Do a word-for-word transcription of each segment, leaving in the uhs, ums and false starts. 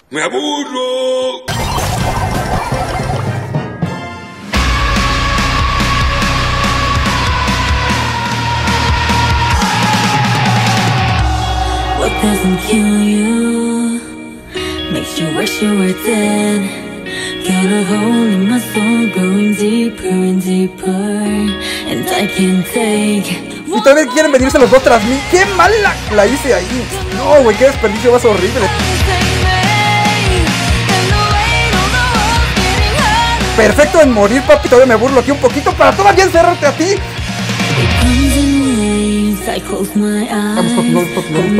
¡Me aburro! What doesn't kill you makes you wish you were dead. Got a hole in my soul growing deeper and deeper, and I can't take. Y todavía quieren venirse los dos tras mí. ¡Qué mal la, la hice ahí! No, güey, qué desperdicio más horrible. Perfecto en morir, papi. Todavía me burlo aquí un poquito para todavía encerrarte a ti. Vamos, papi, vamos, papi, vamos,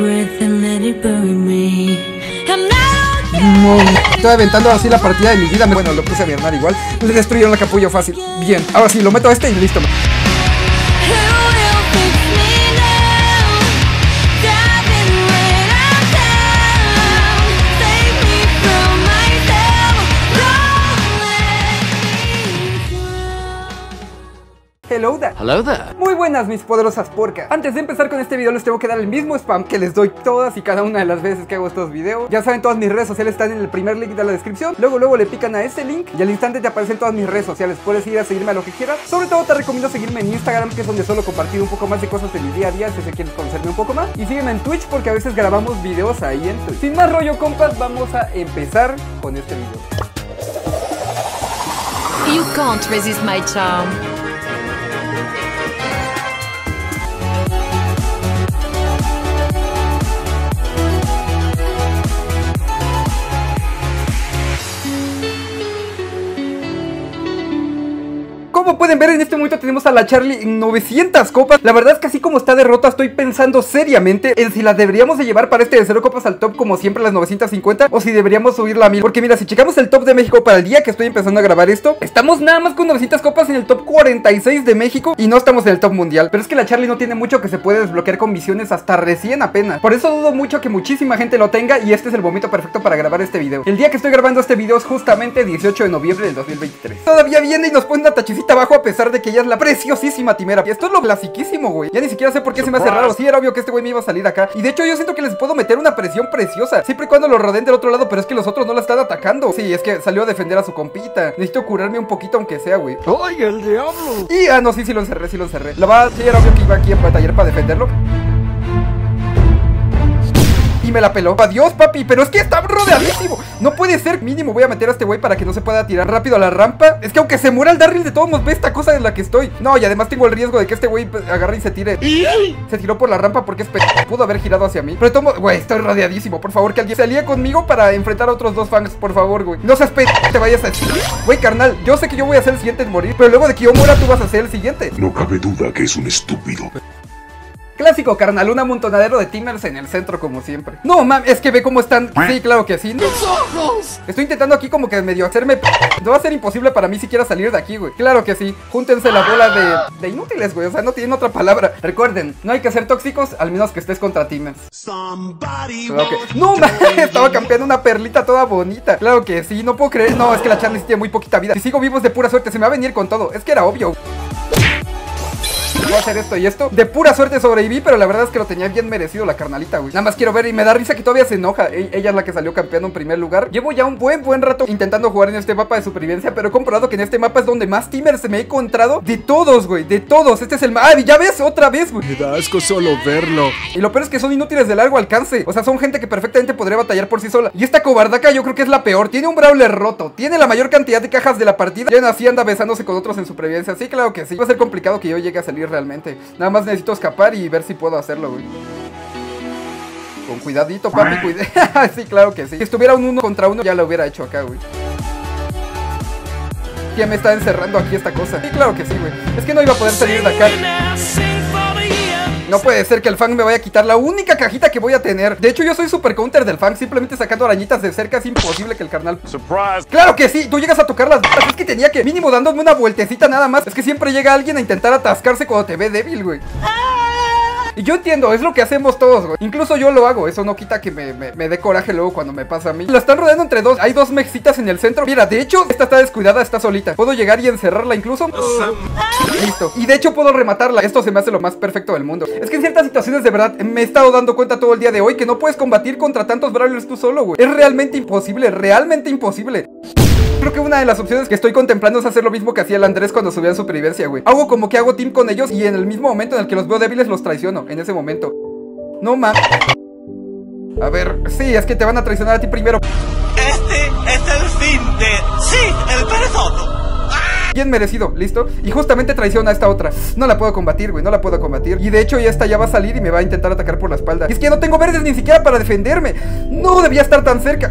papi. No, estoy aventando así la partida de mi vida. Bueno, lo puse a mi hermano igual. Le destruyeron la capullo fácil. Bien, ahora sí, lo meto a este y listo. Hello there. Hello there. Muy buenas, mis poderosas porcas. Antes de empezar con este video les tengo que dar el mismo spam que les doy todas y cada una de las veces que hago estos videos. Ya saben, todas mis redes sociales están en el primer link de la descripción. Luego, luego le pican a ese link y al instante te aparecen todas mis redes sociales. Puedes ir a seguirme a lo que quieras. Sobre todo te recomiendo seguirme en Instagram, que es donde suelo compartir un poco más de cosas de mi día a día, si se quieres conocerme un poco más. Y sígueme en Twitch porque a veces grabamos videos ahí en Twitch. Sin más rollo, compas, vamos a empezar con este video. You can't resist my charm. Como pueden ver, en este momento tenemos a la Charlie en novecientas copas. La verdad es que así como está de rota, estoy pensando seriamente en si la deberíamos de llevar para este de cero copas al top como siempre las novecientas cincuenta, o si deberíamos subirla a mil. Porque mira, si checamos el top de México para el día que estoy empezando a grabar esto, estamos nada más con novecientas copas en el top cuarenta y seis de México y no estamos en el top mundial. Pero es que la Charlie no tiene mucho que se puede desbloquear con misiones hasta recién apenas. Por eso dudo mucho que muchísima gente lo tenga y este es el momento perfecto para grabar este video. El día que estoy grabando este video es justamente dieciocho de noviembre del dos mil veintitrés. Todavía viene y nos pone una tachecita abajo a pesar de que ella es la preciosísima Timera. Y esto es lo clasiquísimo, güey. Ya ni siquiera sé por qué se me hace raro. Sí, era obvio que este güey me iba a salir acá. Y de hecho yo siento que les puedo meter una presión preciosa siempre y cuando lo rodeen del otro lado, pero es que los otros no la están atacando. Sí, es que salió a defender a su compita. Necesito curarme un poquito aunque sea, güey. ¡Ay, el diablo! Y, ah, no, sí, sí lo encerré, sí lo encerré. La va, sí, era obvio que iba aquí a batallar para defenderlo. Y me la peló. Adiós, papi, pero es que está rodeadísimo. No puede ser. Mínimo voy a meter a este güey para que no se pueda tirar rápido a la rampa. Es que aunque se muera el Darryl, de todos modos ve esta cosa en la que estoy. No, y además tengo el riesgo de que este güey agarre y se tire. Se tiró por la rampa porque es pe... pudo haber girado hacia mí. Pero de todos modos, güey, estoy rodeadísimo. Por favor, que alguien se alíe conmigo para enfrentar a otros dos fans. Por favor, güey. No seas pe... te vayas a... Güey, carnal, yo sé que yo voy a ser el siguiente en morir, pero luego de que yo muera tú vas a ser el siguiente. No cabe duda que es un estúpido. Clásico, carnal, un amontonadero de teamers en el centro como siempre. No, mam, es que ve cómo están. Sí, claro que sí, ¿no? Estoy intentando aquí como que medio hacerme... No va a ser imposible para mí siquiera salir de aquí, güey. Claro que sí, júntense la bola de... de inútiles, güey, o sea, no tienen otra palabra. Recuerden, no hay que ser tóxicos al menos que estés contra teamers. Claro que... No, mam, estaba campeando una perlita toda bonita. Claro que sí, no puedo creer. No, es que la Charlie tiene muy poquita vida. Si sigo vivo es de pura suerte, se me va a venir con todo. Es que era obvio. Voy a hacer esto y esto. De pura suerte sobreviví, pero la verdad es que lo tenía bien merecido la carnalita, güey. Nada más quiero ver y me da risa que todavía se enoja. E ella es la que salió campeando en primer lugar. Llevo ya un buen, buen rato intentando jugar en este mapa de supervivencia, pero he comprobado que en este mapa es donde más teamers me he encontrado. De todos, güey, de todos. Este es el... ¡Ah, ya ves! Otra vez, güey. Me da asco solo verlo. Y lo peor es que son inútiles de largo alcance. O sea, son gente que perfectamente podría batallar por sí sola. Y esta cobardaca yo creo que es la peor. Tiene un brawler roto. Tiene la mayor cantidad de cajas de la partida. Y aún así anda besándose con otros en supervivencia. Sí, claro que sí. Va a ser complicado que yo llegue a salir realmente. Nada más necesito escapar y ver si puedo hacerlo, güey. Con cuidadito, papi, cuide. Sí, claro que sí. Si estuviera un uno contra uno ya lo hubiera hecho acá, güey. Ya me está encerrando aquí esta cosa. Sí, claro que sí, güey. Es que no iba a poder salir de acá. No puede ser que el Fang me vaya a quitar la única cajita que voy a tener. De hecho, yo soy super counter del Fang. Simplemente sacando arañitas de cerca es imposible que el carnal... Surprise. ¡Claro que sí! Tú llegas a tocar las balas. Es que tenía que, mínimo dándome una vueltecita nada más. Es que siempre llega alguien a intentar atascarse cuando te ve débil, güey. Y yo entiendo, es lo que hacemos todos, güey. Incluso yo lo hago, eso no quita que me, me, me dé coraje luego cuando me pasa a mí. La están rodeando entre dos, hay dos mexitas en el centro. Mira, de hecho, esta está descuidada, está solita. Puedo llegar y encerrarla incluso. Listo. Y de hecho puedo rematarla. Esto se me hace lo más perfecto del mundo. Es que en ciertas situaciones de verdad me he estado dando cuenta todo el día de hoy que no puedes combatir contra tantos brawlers tú solo, güey. Es realmente imposible, realmente imposible. Creo que una de las opciones que estoy contemplando es hacer lo mismo que hacía el Andrés cuando subía en Supervivencia, güey. Hago como que hago team con ellos y en el mismo momento en el que los veo débiles los traiciono. En ese momento. No mames. A ver, sí, es que te van a traicionar a ti primero. Este es el fin de... ¡Sí! ¡El perezoso! Bien merecido, ¿listo? Y justamente traiciona a esta otra. No la puedo combatir, güey, no la puedo combatir. Y de hecho ya esta ya va a salir y me va a intentar atacar por la espalda. Y es que no tengo verdes ni siquiera para defenderme. No debía estar tan cerca.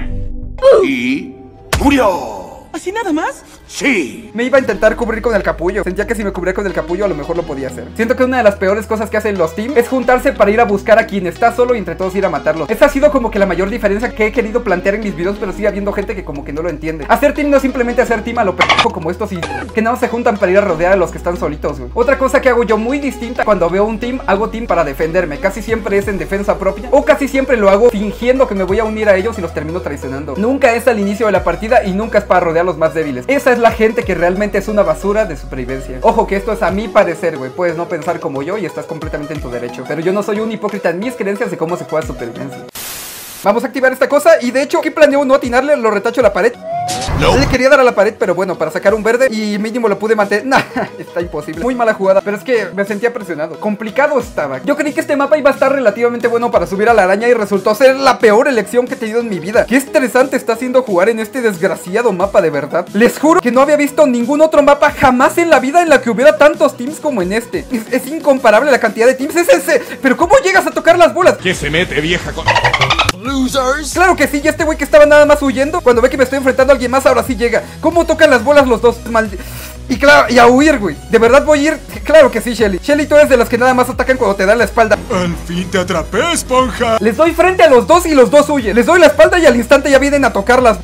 Y murió. ¿Así nada más? Sí. Me iba a intentar cubrir con el capullo. Sentía que si me cubría con el capullo a lo mejor lo podía hacer. Siento que una de las peores cosas que hacen los teams es juntarse para ir a buscar a quien está solo y entre todos ir a matarlo. Esa ha sido como que la mayor diferencia que he querido plantear en mis videos, pero sigue habiendo gente que como que no lo entiende. Hacer team no es simplemente hacer team a lo pendejo como estos y que no se juntan para ir a rodear a los que están solitos, güey. Otra cosa que hago yo muy distinta cuando veo un team, hago team para defenderme. Casi siempre es en defensa propia o casi siempre lo hago fingiendo que me voy a unir a ellos y los termino traicionando. Nunca es al inicio de la partida y nunca es para rodear a los más débiles. Esa es la gente que realmente es una basura de supervivencia. Ojo que esto es a mi parecer, güey. Puedes no pensar como yo y estás completamente en tu derecho, pero yo no soy un hipócrita en mis creencias de cómo se juega supervivencia. Vamos a activar esta cosa y de hecho, ¿qué planeo no atinarle? Lo retacho a la pared. No. Le quería dar a la pared, pero bueno, para sacar un verde y mínimo lo pude mantener. Nah, está imposible. Muy mala jugada, pero es que me sentía presionado. Complicado estaba. Yo creí que este mapa iba a estar relativamente bueno para subir a la araña y resultó ser la peor elección que he tenido en mi vida. Qué estresante está haciendo jugar en este desgraciado mapa, de verdad. Les juro que no había visto ningún otro mapa jamás en la vida en la que hubiera tantos teams como en este. Es, es incomparable la cantidad de teams. Es ese. Pero ¿cómo llegas a tocar las bolas? ¿Qué se mete, vieja con... Losers. Claro que sí, y este güey que estaba nada más huyendo, cuando ve que me estoy enfrentando a alguien más, ahora sí llega. ¿Cómo tocan las bolas los dos? Maldi... Y claro, y a huir, güey. ¿De verdad voy a ir? Claro que sí, Shelly. Shelly, tú eres de las que nada más atacan cuando te dan la espalda. Al fin te atrapé, esponja. Les doy frente a los dos y los dos huyen. Les doy la espalda y al instante ya vienen a tocarlas.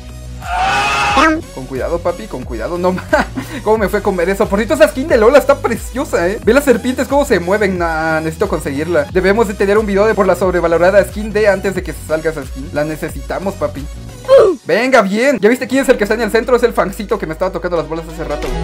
Con cuidado, papi, con cuidado. No más. ¿Cómo me fue a comer eso? Por cierto, esa skin de Lola está preciosa, ¿eh? Ve las serpientes cómo se mueven. Nah, necesito conseguirla. Debemos de tener un video de por la sobrevalorada skin de antes de que se salga esa skin. La necesitamos, papi. Venga, bien. ¿Ya viste quién es el que está en el centro? Es el fancito que me estaba tocando las bolas hace rato.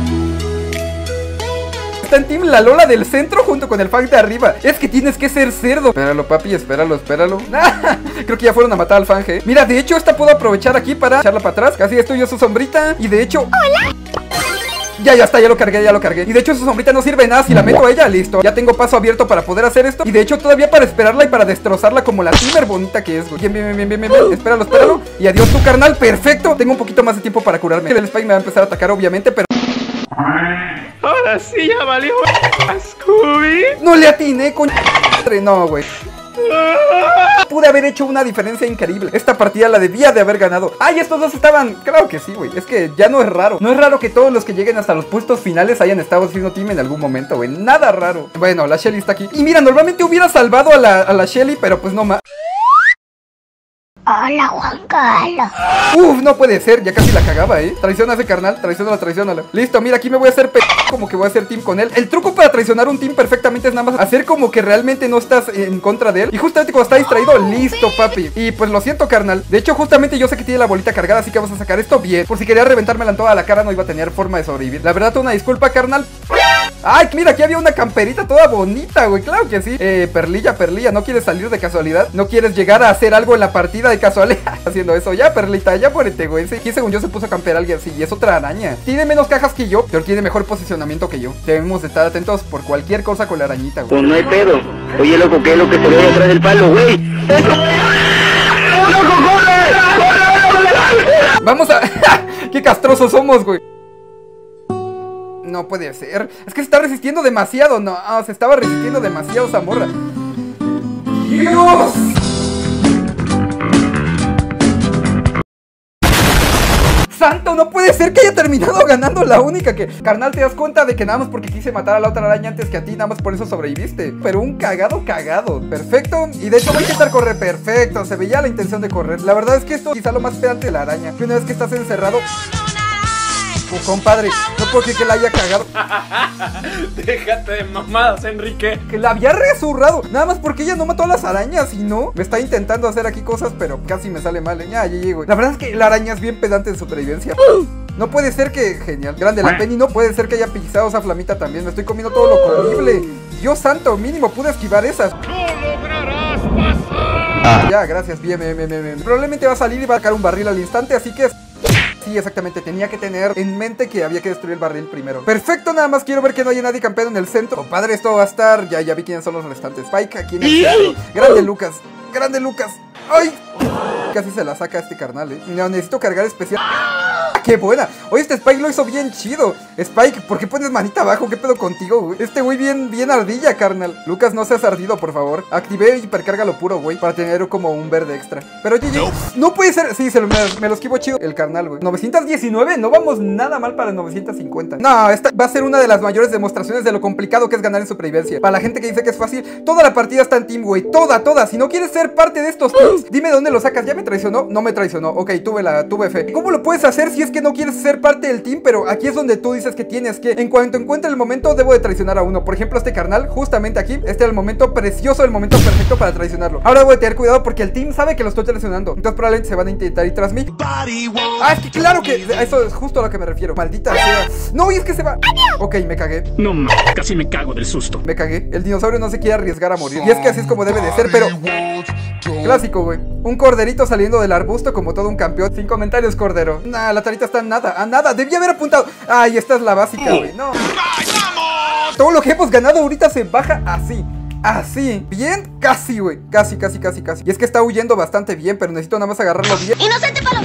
Está en team la Lola del centro junto con el fan de arriba. Es que tienes que ser cerdo. Espéralo, papi, espéralo, espéralo. Creo que ya fueron a matar al fan, ¿eh? Mira, de hecho, esta puedo aprovechar aquí para echarla para atrás. Casi destruyo su sombrita. Y de hecho... ¡Hola! Ya, ya está, ya lo cargué, ya lo cargué. Y de hecho su sombrita no sirve de nada si la meto a ella, listo. Ya tengo paso abierto para poder hacer esto. Y de hecho todavía para esperarla y para destrozarla como la Timber bonita que es, güey. Bien, bien, bien, bien, bien, bien. Espéralo, espéralo. Y adiós tu carnal, perfecto. Tengo un poquito más de tiempo para curarme. El Spike me va a empezar a atacar obviamente, pero... Ahora sí ya valió. Scooby. No le atiné, coño. No, güey. Pude haber hecho una diferencia increíble. Esta partida la debía de haber ganado. Ay, estos dos estaban... Claro que sí, güey. Es que ya no es raro. No es raro que todos los que lleguen hasta los puestos finales hayan estado haciendo team en algún momento, güey. Nada raro. Bueno, la Shelly está aquí. Y mira, normalmente hubiera salvado a la, a la Shelly, pero pues no más. Hola, Juan Carlos. Uf, no puede ser, ya casi la cagaba, eh. Traiciona a ese carnal, traicionala, traicionala. Listo, mira, aquí me voy a hacer p... como que voy a hacer team con él. El truco para traicionar un team perfectamente es nada más hacer como que realmente no estás en contra de él. Y justamente cuando está distraído, listo, papi. Y pues lo siento, carnal. De hecho, justamente yo sé que tiene la bolita cargada, así que vamos a sacar esto bien. Por si quería reventármela en toda la cara, no iba a tener forma de sobrevivir. La verdad, una disculpa, carnal. Ay, mira, aquí había una camperita toda bonita, güey. Claro que sí. Eh, Perlilla, Perlilla, ¿no quieres salir de casualidad? ¿No quieres llegar a hacer algo en la partida de casualidad? Haciendo eso, ya, Perlita, ya ponete, güey. Sí, aquí según yo se puso a campear a alguien así. Y es otra araña. Tiene menos cajas que yo, pero tiene mejor posicionamiento que yo. Debemos de estar atentos por cualquier cosa con la arañita, güey. Pues no hay pedo. Oye, loco, ¿qué es lo que se ve detrás del palo, güey? ¡Loco, corre! Vamos a... ¡Qué castrosos somos, güey! No puede ser. Es que se está resistiendo demasiado. No, oh, se estaba resistiendo demasiado esa morra. ¡Dios! ¡Santo! No puede ser que haya terminado ganando la única que... Carnal, te das cuenta de que nada más porque quise matar a la otra araña antes que a ti, nada más por eso sobreviviste. Pero un cagado cagado. Perfecto. Y de hecho voy a intentar correr. Perfecto. Se veía la intención de correr. La verdad es que esto quizá lo más pedante de la araña. Que una vez que estás encerrado... Oh, compadre, no puedo creer que la haya cagado. Déjate de mamadas, Enrique. Que la había resurrado. Nada más porque ella no mató a las arañas. Y no, me está intentando hacer aquí cosas, pero casi me sale mal, ¿eh? Ya, ya llego. La verdad es que la araña es bien pedante en supervivencia. No puede ser que... Genial. Grande la Penny. No puede ser que haya pisado esa flamita también. Me estoy comiendo todo lo comible. Dios santo, mínimo pude esquivar esas. ¡No lograrás pasar! Ya, gracias. Bien, bien, bien, bien, bien. Probablemente va a salir y va a sacar un barril al instante, así que... Sí, exactamente, tenía que tener en mente que había que destruir el barril primero. Perfecto, nada más quiero ver que no haya nadie campeando en el centro. Compadre, esto va a estar... Ya, ya vi quiénes son los restantes. Spike aquí en el centro. Grande Lucas, grande Lucas. ¡Ay! Casi se la saca este carnal, eh. No, necesito cargar especial. ¡Qué buena! Oye, este Spike lo hizo bien chido. Spike, ¿por qué pones manita abajo? ¿Qué pedo contigo, güey? Este güey bien, bien ardilla, carnal. Lucas, no seas ardido, por favor. Activé hipercarga lo puro, güey, para tener como un verde extra. Pero, G G, no puede ser. Sí, se lo, me, me lo esquivo chido el carnal, güey. novecientos diecinueve, no vamos nada mal para novecientos cincuenta. No, esta va a ser una de las mayores demostraciones de lo complicado que es ganar en supervivencia. Para la gente que dice que es fácil, toda la partida está en team, güey. Toda, toda. Si no quieres ser parte de estos teams, dime de dónde lo sacas. ¿Ya me traicionó? No me traicionó. Ok, tuve la, tuve fe. ¿Cómo lo puedes hacer si es que no quieres ser parte del team? Pero aquí es donde tú dices que tienes que, en cuanto encuentre el momento, debo de traicionar a uno. Por ejemplo, este carnal, justamente aquí, este es el momento precioso, el momento perfecto para traicionarlo. Ahora voy a tener cuidado porque el team sabe que lo estoy traicionando. Entonces probablemente se van a intentar ir tras mí. Ah, es que claro que eso es justo a lo que me refiero. Maldita sea. No, y es que se va. Ok, me cagué. No mames, casi me cago del susto. Me cagué. El dinosaurio no se quiere arriesgar a morir. Y es que así es como debe de ser, pero... Clásico, güey. Un corderito saliendo del arbusto como todo un campeón. Sin comentarios, cordero. Nah, la tarita está a nada, a nada. Debía haber apuntado. Ay, esta es la básica, güey. No. Todo lo que hemos ganado ahorita se baja así. Así, bien, casi, güey. Casi, casi, casi, casi. Y es que está huyendo bastante bien, pero necesito nada más agarrarlo bien. ¡Inocente palo!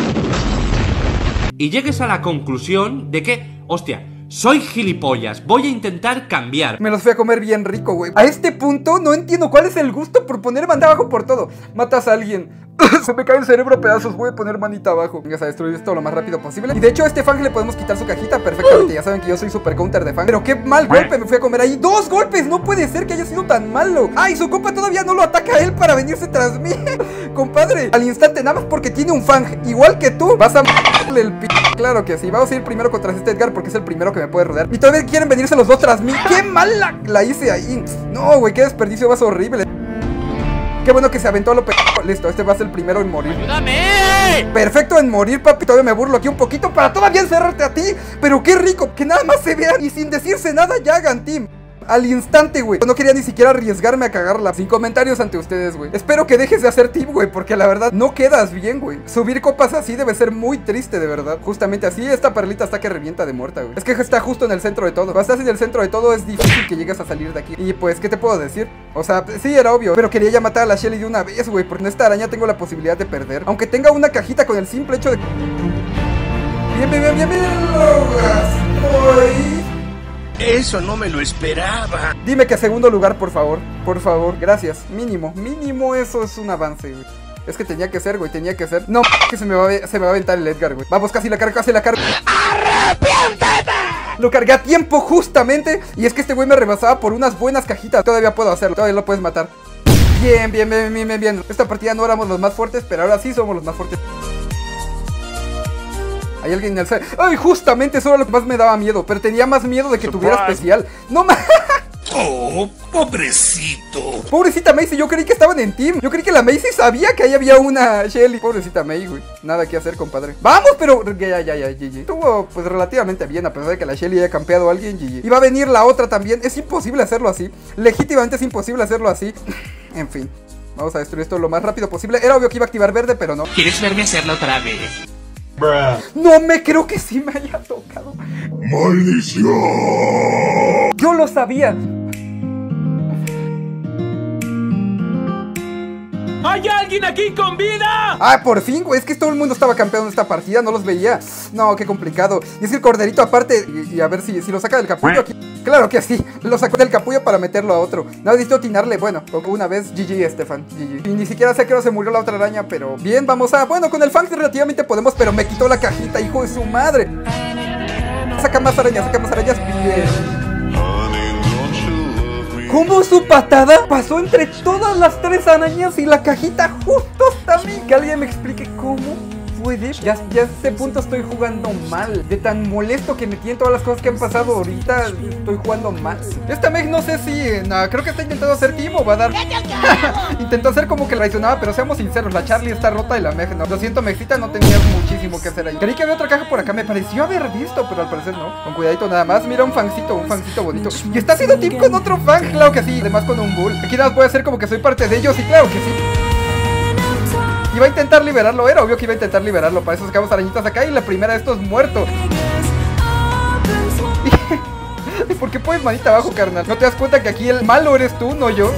Y llegues a la conclusión de que, hostia, soy gilipollas, voy a intentar cambiar. Me los fui a comer bien rico, güey. A este punto no entiendo cuál es el gusto por poner manita abajo por todo. Matas a alguien, se me cae el cerebro a pedazos, voy a poner manita abajo. Vengas a destruir esto lo más rápido posible. Y de hecho a este Fang le podemos quitar su cajita perfectamente. Ya saben que yo soy super counter de Fang. Pero qué mal golpe me fui a comer ahí. ¡Dos golpes! No puede ser que haya sido tan malo. ¡Ay, su compa todavía no lo ataca a él para venirse tras mí! Compadre, al instante, nada más porque tiene un Fang igual que tú, vas a m***le el p***. Claro que sí, vamos a ir primero contra este Edgar porque es el primero que me puede rodear. Y todavía quieren venirse los dos tras mí. ¡Qué mal la, la hice ahí! No, güey, qué desperdicio, vas horrible. Qué bueno que se aventó a lo p***. Listo, este va a ser el primero en morir. ¡Ayúdame! Perfecto en morir, papi. Todavía me burlo aquí un poquito para todavía encerrarte a ti. Pero qué rico, que nada más se vean y sin decirse nada ya hagan team. Al instante, güey. No quería ni siquiera arriesgarme a cagarla. Sin comentarios ante ustedes, güey. Espero que dejes de hacer team, güey, porque la verdad no quedas bien, güey. Subir copas así debe ser muy triste, de verdad. Justamente así, esta perlita está que revienta de muerta, güey. Es que está justo en el centro de todo. Cuando estás en el centro de todo es difícil que llegues a salir de aquí. Y pues, ¿qué te puedo decir? O sea, sí, era obvio, pero quería ya matar a la Shelly de una vez, güey, porque en esta araña tengo la posibilidad de perder. Aunque tenga una cajita con el simple hecho de... Bien, bien, bien, bien, bien. Uy. Eso no me lo esperaba. Dime que segundo lugar, por favor. Por favor, gracias. Mínimo, mínimo eso es un avance, güey. Es que tenía que ser, güey, tenía que ser. No, que se me va a, se me va a aventar el Edgar, güey. Vamos, casi la carga, casi la carga. ¡Arrepiéntete! Lo cargué a tiempo justamente. Y es que este güey me rebasaba por unas buenas cajitas. Todavía puedo hacerlo, todavía lo puedes matar. Bien, bien, bien, bien, bien, bien. Esta partida no éramos los más fuertes, pero ahora sí somos los más fuertes. Hay alguien en el C. ¡Ay! Justamente eso era lo que más me daba miedo. Pero tenía más miedo de que Surprise. tuviera especial. ¡No más! ¡Oh, pobrecito! Pobrecita Macy, yo creí que estaban en team. Yo creí que la Macy sabía que ahí había una Shelly. Pobrecita May, güey. Nada que hacer, compadre. ¡Vamos! Pero... Ya, ya, ya, G G. Estuvo, pues, relativamente bien, a pesar de que la Shelly haya campeado a alguien, G G. Y va a venir la otra también. Es imposible hacerlo así. Legítimamente es imposible hacerlo así. En fin. Vamos a destruir esto lo más rápido posible. Era obvio que iba a activar verde, pero no. ¿Quieres verme hacerlo otra vez? No me creo que sí me haya tocado. ¡Maldición! Yo lo sabía. ¡Hay alguien aquí con vida! Ah, por fin, güey. Es que todo el mundo estaba campeando en esta partida. No los veía. No, qué complicado. Y es que el corderito aparte... Y, y a ver si, si lo saca del capullo aquí. Claro que sí. Lo sacó del capullo para meterlo a otro. No necesito atinarle. Bueno, una vez. G G, Estefan. G G. Y ni siquiera sé a qué hora se murió la otra araña. Pero bien, vamos a... Bueno, con el Fang relativamente podemos. Pero me quitó la cajita, hijo de su madre. Saca más arañas, saca más arañas. Bien. ¿Cómo su patada pasó entre todas las tres arañas y la cajita justo hasta mí? Que alguien me explique cómo puede. Ya, ya a este punto estoy jugando mal. De tan molesto que me tienen todas las cosas que han pasado ahorita, estoy jugando mal. Esta Meg no sé si... No, creo que está intentando hacer team o va a dar... Intentó hacer como que traicionaba, pero seamos sinceros, la Charlie está rota y la Meg no. Lo siento, Megcita, no tenías muchísimo que hacer ahí. Creí que había otra caja por acá, me pareció haber visto, pero al parecer no. Con cuidadito nada más. Mira un fancito, un fancito bonito. Y está haciendo team con otro fan, claro que sí. Además con un bull. Aquí nada más voy a hacer como que soy parte de ellos y claro que sí. Iba a intentar liberarlo, era obvio que iba a intentar liberarlo. Para eso sacamos arañitas acá y la primera de estos muerto. ¿Y por qué pones manita abajo, carnal? ¿No te das cuenta que aquí el malo eres tú, no yo?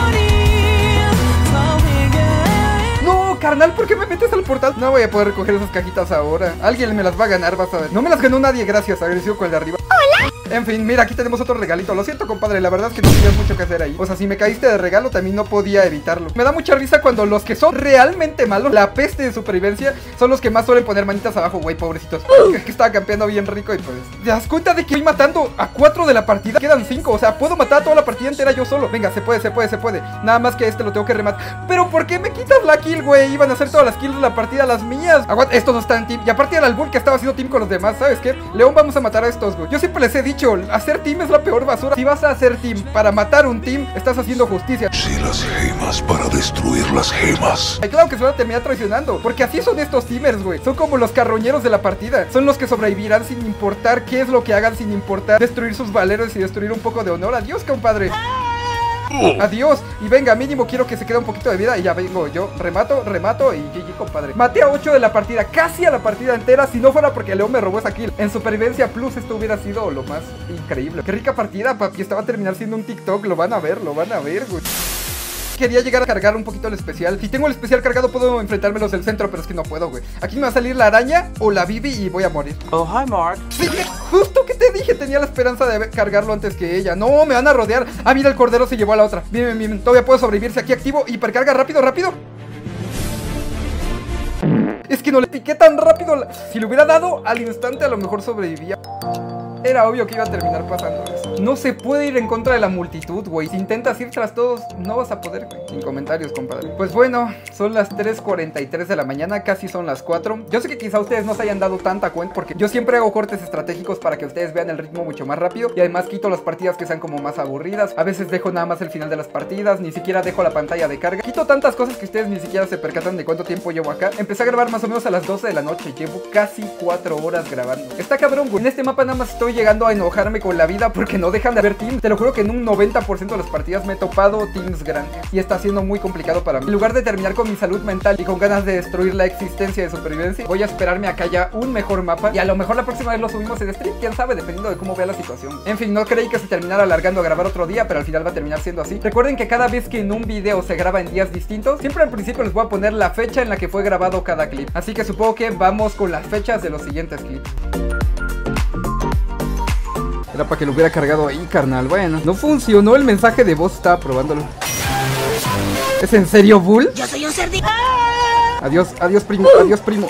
No, carnal, ¿por qué me metes al portal? No voy a poder recoger esas cajitas ahora. Alguien me las va a ganar, vas a ver. No me las ganó nadie, gracias, agresivo con el de arriba. ¡Hola! En fin, mira, aquí tenemos otro regalito. Lo siento, compadre, la verdad es que no tenías mucho que hacer ahí. O sea, si me caíste de regalo, también no podía evitarlo. Me da mucha risa cuando los que son realmente malos, la peste de supervivencia, son los que más suelen poner manitas abajo, güey, pobrecitos. Que, que estaba campeando bien rico y pues... ¿Te das cuenta de que voy matando a cuatro de la partida? Quedan cinco, o sea, puedo matar a toda la partida entera yo solo. Venga, se puede, se puede, se puede. Nada más que este lo tengo que rematar. Pero ¿por qué me quitas la kill, güey? Iban a hacer todas las kills de la partida, las mías. Aguanta, estos no están en team. Y aparte era el bull que estaba haciendo team con los demás, ¿sabes qué? León, vamos a matar a estos, güey. Yo siempre les he dicho, hacer team es la peor basura. Si vas a hacer team para matar un team, estás haciendo justicia. Si las gemas para destruir las gemas. Ay, claro que se van a terminar traicionando, porque así son estos teamers, güey. Son como los carroñeros de la partida. Son los que sobrevivirán sin importar qué es lo que hagan, sin importar destruir sus valeros y destruir un poco de honor. Adiós, compadre. Adiós. Y venga, mínimo quiero que se quede un poquito de vida. Y ya vengo yo, remato, remato y G G, compadre. Maté a ocho de la partida, casi a la partida entera. Si no fuera porque León me robó esa kill. En Supervivencia Plus esto hubiera sido lo más increíble. Qué rica partida, papi. Esta va a terminar siendo un TikTok. Lo van a ver, lo van a ver, güey. Quería llegar a cargar un poquito el especial. Si tengo el especial cargado puedo enfrentármelos del centro, pero es que no puedo, güey. Aquí me va a salir la araña o la Bibi y voy a morir. Oh, hi, Mark. Sí, justo que te dije, tenía la esperanza de cargarlo antes que ella. No, me van a rodear. Ah, mira, el cordero se llevó a la otra. Bien, bien, bien. Todavía puedo sobrevivirse aquí activo. Hipercarga, rápido, rápido. Es que no le piqué tan rápido. Si le hubiera dado al instante, a lo mejor sobrevivía. Era obvio que iba a terminar pasando eso. No se puede ir en contra de la multitud, güey. Si intentas ir tras todos, no vas a poder, güey. Sin comentarios, compadre. Pues bueno, son las tres cuarenta y tres de la mañana. Casi son las cuatro. Yo sé que quizá ustedes no se hayan dado tanta cuenta, porque yo siempre hago cortes estratégicos para que ustedes vean el ritmo mucho más rápido. Y además quito las partidas que sean como más aburridas. A veces dejo nada más el final de las partidas. Ni siquiera dejo la pantalla de carga. Quito tantas cosas que ustedes ni siquiera se percatan de cuánto tiempo llevo acá. Empecé a grabar más o menos a las doce de la noche. Llevo casi cuatro horas grabando. Está cabrón, güey. En este mapa nada más estoy llegando a enojarme con la vida porque no dejan de haber teams. Te lo juro que en un noventa por ciento de las partidas me he topado teams grandes y está siendo muy complicado para mí. En lugar de terminar con mi salud mental y con ganas de destruir la existencia de supervivencia, voy a esperarme a que haya un mejor mapa y a lo mejor la próxima vez lo subimos en stream, quién sabe, dependiendo de cómo vea la situación. En fin, no creí que se terminara alargando a grabar otro día, pero al final va a terminar siendo así. Recuerden que cada vez que en un video se graba en días distintos, siempre al principio les voy a poner la fecha en la que fue grabado cada clip. Así que supongo que vamos con las fechas de los siguientes clips. Era para que lo hubiera cargado ahí, carnal. Bueno, no funcionó el mensaje de voz. Estaba probándolo. ¿Es en serio, Bull? Yo soy un cerdito. Adiós, adiós, primo, adiós, primo.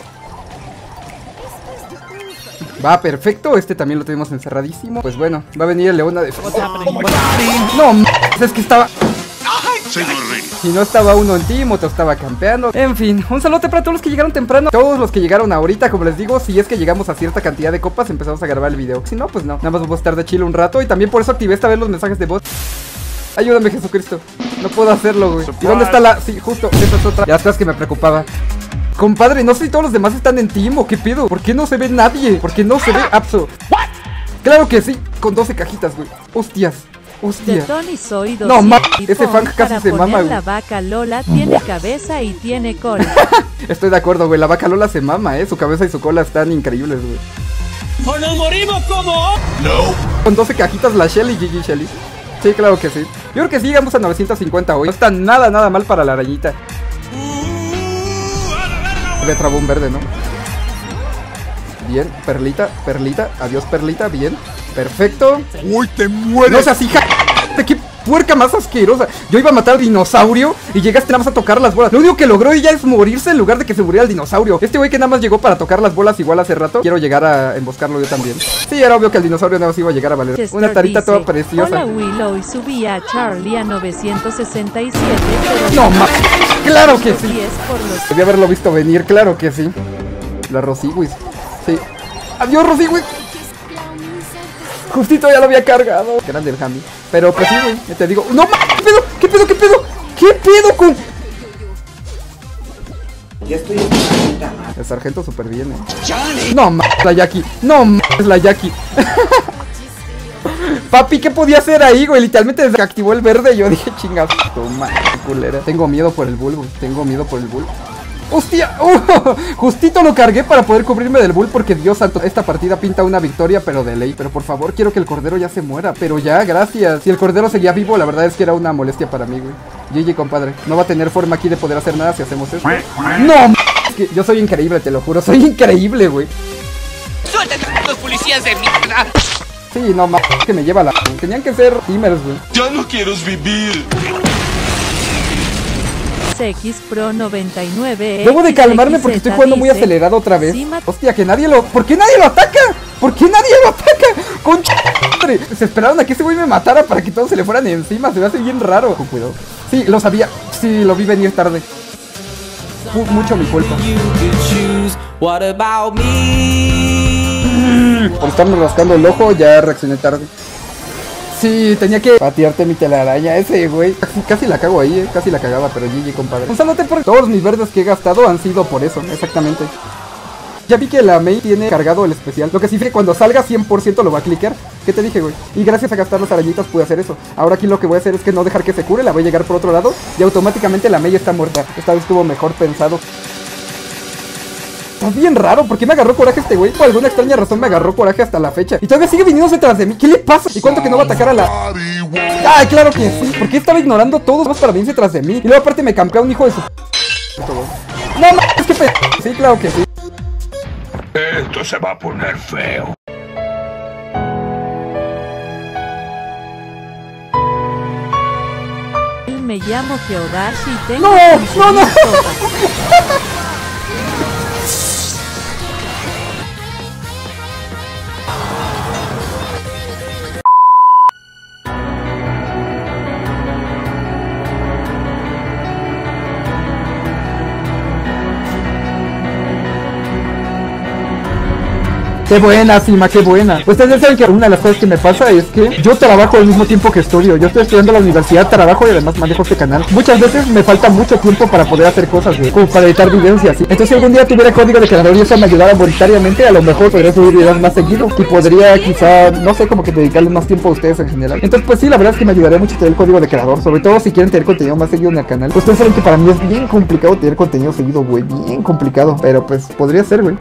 Va, perfecto. Este también lo tenemos encerradísimo. Pues bueno, va a venir el león de... No, m es que estaba... Si no estaba uno en team, otro estaba campeando. En fin, un saludo para todos los que llegaron temprano. Todos los que llegaron ahorita, como les digo, si es que llegamos a cierta cantidad de copas, empezamos a grabar el video. Si no, pues no, nada más vamos a estar de chill un rato. Y también por eso activé esta vez los mensajes de voz. Ayúdame, Jesucristo. No puedo hacerlo, güey. ¿Y dónde está la...? Sí, justo, esa es otra. Ya sabes que me preocupaba. Compadre, no sé si todos los demás están en team o qué pedo. ¿Por qué no se ve nadie? ¿Por qué no se ve Apso? Claro que sí, con doce cajitas, güey. Hostias. Hostia. Soy no, ma ese fan casi se mama, güey. La vaca Lola tiene cabeza y tiene cola. Estoy de acuerdo, güey. La vaca Lola se mama, eh. Su cabeza y su cola están increíbles, güey. ¡O nos morimos como! No. Con doce cajitas la Shelly, G G Shelly. Sí, claro que sí. Yo creo que sí llegamos a novecientos cincuenta hoy. No está nada, nada mal para la arañita. Me trabó un verde, ¿no? Bien, perlita, perlita. Adiós, perlita, bien. Perfecto. Uy, te mueres. No seas hija. ¡Qué puerca más asquerosa! Yo iba a matar al dinosaurio y llegaste nada más a tocar las bolas. Lo único que logró ella es morirse en lugar de que se muriera el dinosaurio. Este güey que nada más llegó para tocar las bolas igual hace rato. Quiero llegar a emboscarlo yo también. Sí, era obvio que el dinosaurio nada más iba a llegar a valer. Chester una tarita dice, toda preciosa. Hola Willow y subí a Charlie a novecientos sesenta y siete. Pero no, ma... Claro que sí. Por los... Debí haberlo visto venir, claro que sí. La Rosiwis. Sí. Adiós, Rosiwis. Justito ya lo había cargado. Grande el Hami. Pero pues sí, güey. Ya te digo. ¡No, ma! ¿Qué pedo? ¿Qué pedo? ¿Qué pedo? ¿Qué pedo con...? Ya estoy... El sargento súper bien, eh. No, ma... La Jackie. No, ma... Es la Jackie. Papi, ¿qué podía hacer ahí, güey? Literalmente desde que activó el verde yo dije, chingas. Toma, culera. Tengo miedo por el bull, güey. Tengo miedo por el bull. ¡Hostia! Uh, justito lo cargué para poder cubrirme del bull porque, Dios santo, esta partida pinta una victoria, pero de ley. Pero por favor, quiero que el cordero ya se muera. Pero ya, gracias. Si el cordero seguía vivo, la verdad es que era una molestia para mí, güey. G G, compadre. No va a tener forma aquí de poder hacer nada si hacemos esto. ¡No! Es que yo soy increíble, te lo juro. Soy increíble, güey. ¡Suéltate, los policías de mierda! Sí, no, más que me lleva la... Tenían que ser timers, güey. Ya no quiero vivir. X Pro noventa y nueve. Debo de calmarme porque estoy jugando muy acelerado otra vez. Hostia, que nadie lo... ¿Por qué nadie lo ataca? ¿Por qué nadie lo ataca? Concha madre. Se esperaron a que ese güey me matara para que todos se le fueran encima. Se me hace bien raro. Con cuidado. Sí, lo sabía. Sí, lo vi venir tarde. F mucho mi culpa. Por estarme rascando el ojo, ya reaccioné tarde. Sí, tenía que patearte mi telaraña ese, güey. Casi, casi la cago ahí, eh. Casi la cagaba, pero G G, compadre. Un saludo por todos mis verdes que he gastado han sido por eso, exactamente. Ya vi que la Mei tiene cargado el especial. Lo que sí que cuando salga cien por ciento lo va a cliquear. ¿Qué te dije, güey? Y gracias a gastar las arañitas pude hacer eso. Ahora aquí lo que voy a hacer es que no dejar que se cure. La voy a llegar por otro lado y automáticamente la Mei está muerta. Esta vez estuvo mejor pensado. Está bien raro, ¿por qué me agarró coraje este güey? Por alguna extraña razón me agarró coraje hasta la fecha. Y todavía sigue viniendo detrás de mí. ¿Qué le pasa? ¿Y cuánto que no va a atacar a la...? ¡Ay, claro que sí! ¿Por qué estaba ignorando todos más para venirse detrás de mí? Y luego aparte me campea un hijo de su... No, no, es que pe... Sí, claro que sí. Esto se va a poner feo. Me llamo Geodashi y tengo... ¡No! ¡No, no! Qué buena, Sima, qué buena. Ustedes saben que una de las cosas que me pasa es que yo trabajo al mismo tiempo que estudio. Yo estoy estudiando en la universidad, trabajo y además manejo este canal. Muchas veces me falta mucho tiempo para poder hacer cosas, güey, como para editar videos y así. Entonces si algún día tuviera código de creador y eso me ayudara voluntariamente, a lo mejor podría subir videos más seguido. Y podría quizá, no sé, como que dedicarles más tiempo a ustedes en general. Entonces pues sí, la verdad es que me ayudaría mucho tener el código de creador. Sobre todo si quieren tener contenido más seguido en el canal. Ustedes saben que para mí es bien complicado tener contenido seguido, güey. Bien complicado. Pero pues podría ser, güey.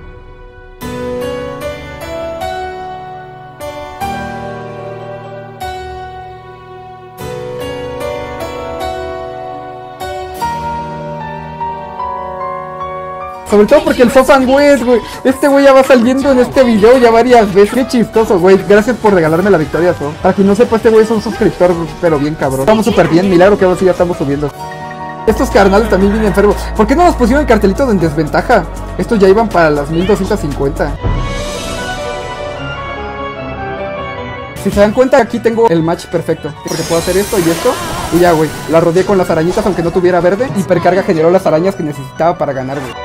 Sobre todo porque el Sofan West, güey. Este güey ya va saliendo en este video ya varias veces. Qué chistoso, güey. Gracias por regalarme la victoria, So. Para quien no sepa, este güey es un suscriptor, pero bien cabrón. Estamos súper bien. Milagro que ahora sí ya estamos subiendo. Estos carnales también vienen enfermos. ¿Por qué no nos pusieron cartelitos en desventaja? Estos ya iban para las mil doscientos cincuenta. Si se dan cuenta, aquí tengo el match perfecto. Porque puedo hacer esto y esto. Y ya, güey. La rodeé con las arañitas aunque no tuviera verde. Hipercarga generó las arañas que necesitaba para ganar, güey.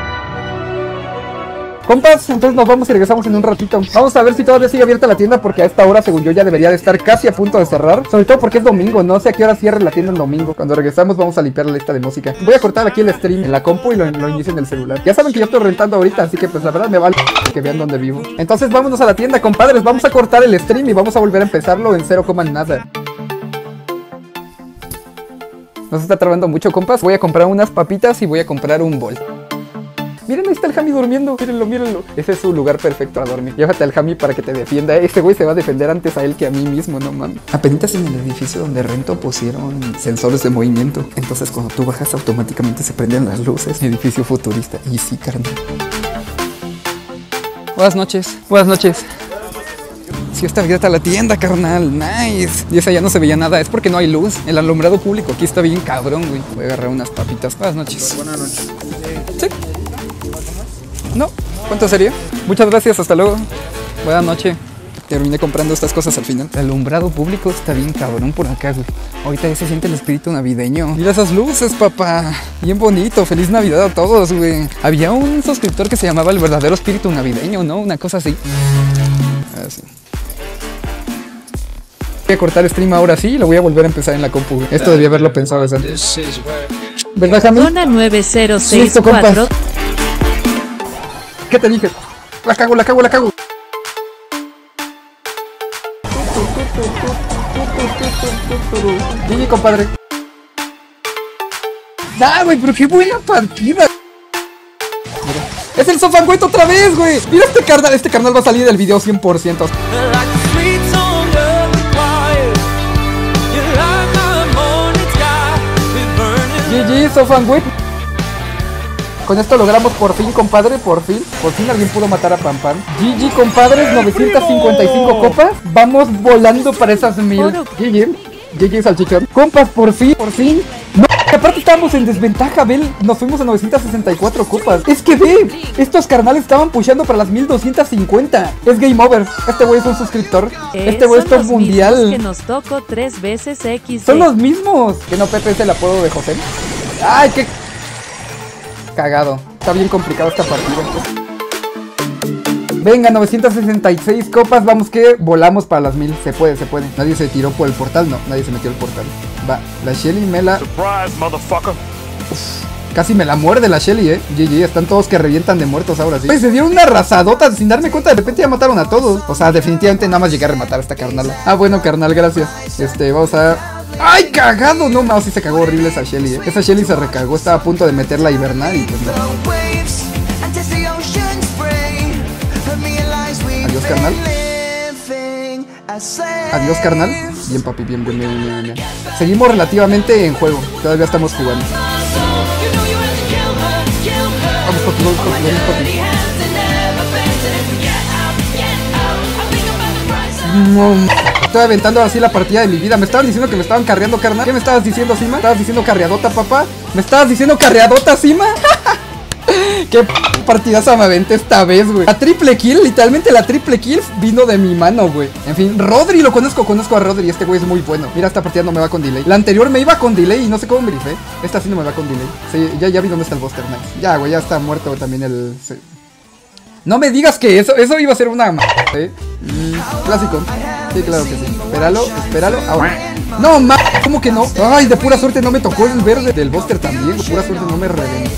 Compas, entonces nos vamos y regresamos en un ratito. Vamos a ver si todavía sigue abierta la tienda, porque a esta hora, según yo, ya debería de estar casi a punto de cerrar. Sobre todo porque es domingo, no sé a qué hora cierre la tienda el domingo. Cuando regresamos vamos a limpiar la lista de música. Voy a cortar aquí el stream en la compu y lo, lo inicio en el celular. Ya saben que yo estoy rentando ahorita, así que pues la verdad me vale que vean dónde vivo. Entonces vámonos a la tienda, compadres. Vamos a cortar el stream y vamos a volver a empezarlo en cero coma nada. Nos está trabando mucho, compas. Voy a comprar unas papitas y voy a comprar un bol. Miren, ahí está el Hami durmiendo. Mírenlo, mírenlo. Ese es su lugar perfecto a dormir. Llévate al Hami para que te defienda. Este güey se va a defender antes a él que a mí mismo, no mames. Apenitas en el edificio donde rento pusieron sensores de movimiento. Entonces cuando tú bajas automáticamente se prenden las luces. Edificio futurista. Y sí, carnal. Buenas noches. Buenas noches. Sí, está abierta la tienda, carnal. Nice. Y esa ya no se veía nada. Es porque no hay luz. El alumbrado público aquí está bien cabrón, güey. Voy a agarrar unas papitas. Buenas noches. Buenas noches. Sí. No, ¿cuánto sería? Muchas gracias, hasta luego. Buenas noches. terminé comprando estas cosas al final. El alumbrado público está bien cabrón por acá, güey. Ahorita ya se siente el espíritu navideño. Mira esas luces, papá. Bien bonito. Feliz Navidad a todos, güey. Había un suscriptor que se llamaba El Verdadero Espíritu Navideño, ¿no? Una cosa así. Así. Voy a cortar stream ahora sí y lo voy a volver a empezar en la compu, güey. Esto debía haberlo pensado desde antes. ¿Verdad, Jamil? Zona nueve cero seis cuatro. ¿Qué te dije? La cago, la cago, la cago. G G, compadre. Ah, güey, pero qué buena partida. Mira. Es el Sofangüet otra vez, güey. Mira este carnal, este carnal va a salir del video cien por ciento. G G, Sofangüet. Con esto logramos por fin, compadre, por fin. Por fin alguien pudo matar a Pam Pam. G G, compadres, novecientas cincuenta y cinco copas. Vamos volando para esas mil. G G, G G, salchichón. Compas, por fin, por fin. No, aparte estábamos en desventaja, Bel. Nos fuimos a novecientas sesenta y cuatro copas. Es que ve, estos carnales estaban pusheando para las mil doscientas cincuenta. Es game over. Este güey es un suscriptor. Eh, este güey es top los mundial. Que nos tocó tres veces X. Son los mismos. Que no, Pepe es el apodo de José. Ay, qué cagado. Está bien complicado esta partida. Venga, novecientas sesenta y seis copas. Vamos que volamos para las mil. Se puede, se puede. Nadie se tiró por el portal. No, nadie se metió al portal. Va, la Shelly me la... Surprise, motherfucker. Uf, casi me la muerde la Shelly, eh. G G, están todos que revientan de muertos ahora sí. Pues se dieron una arrasadota sin darme cuenta. De repente ya mataron a todos. O sea, definitivamente nada más llegué a rematar a esta carnal. Ah, bueno, carnal, gracias. Este, vamos a... ¡Ay, cagado! No, no, sí se cagó horrible esa Shelly, eh. Esa Shelly se recagó, estaba a punto de meterla a hibernar y pues no. Adiós, carnal. Adiós, carnal. Bien, papi, bien, bien, bien, bien, bien. Seguimos relativamente en juego, todavía estamos jugando. Vamos, papi, vamos, papi, vamos, papi. No, estoy aventando así la partida de mi vida. Me estaban diciendo que me estaban carreando, carnal. ¿Qué me estabas diciendo, Sima? ¿Me estabas diciendo carreadota, papá? ¿Me estabas diciendo carreadota, Sima? Qué partidaza me aventé esta vez, güey. La triple kill, literalmente la triple kill vino de mi mano, güey. En fin, Rodri, lo conozco, conozco a Rodri. Este güey es muy bueno. Mira, esta partida no me va con delay. La anterior me iba con delay y no sé cómo me rifé. Esta sí no me va con delay. Sí, ya, ya vi dónde está el Buster, nice. Ya, güey, ya está muerto también el... Sí. No me digas que eso, eso iba a ser una... ¿eh? Mm, clásico. Sí, claro que sí. Espéralo, espéralo. Ahora. No, ma... ¿Cómo que no? Ay, de pura suerte no me tocó el verde del Buster también. De pura suerte no me reventó.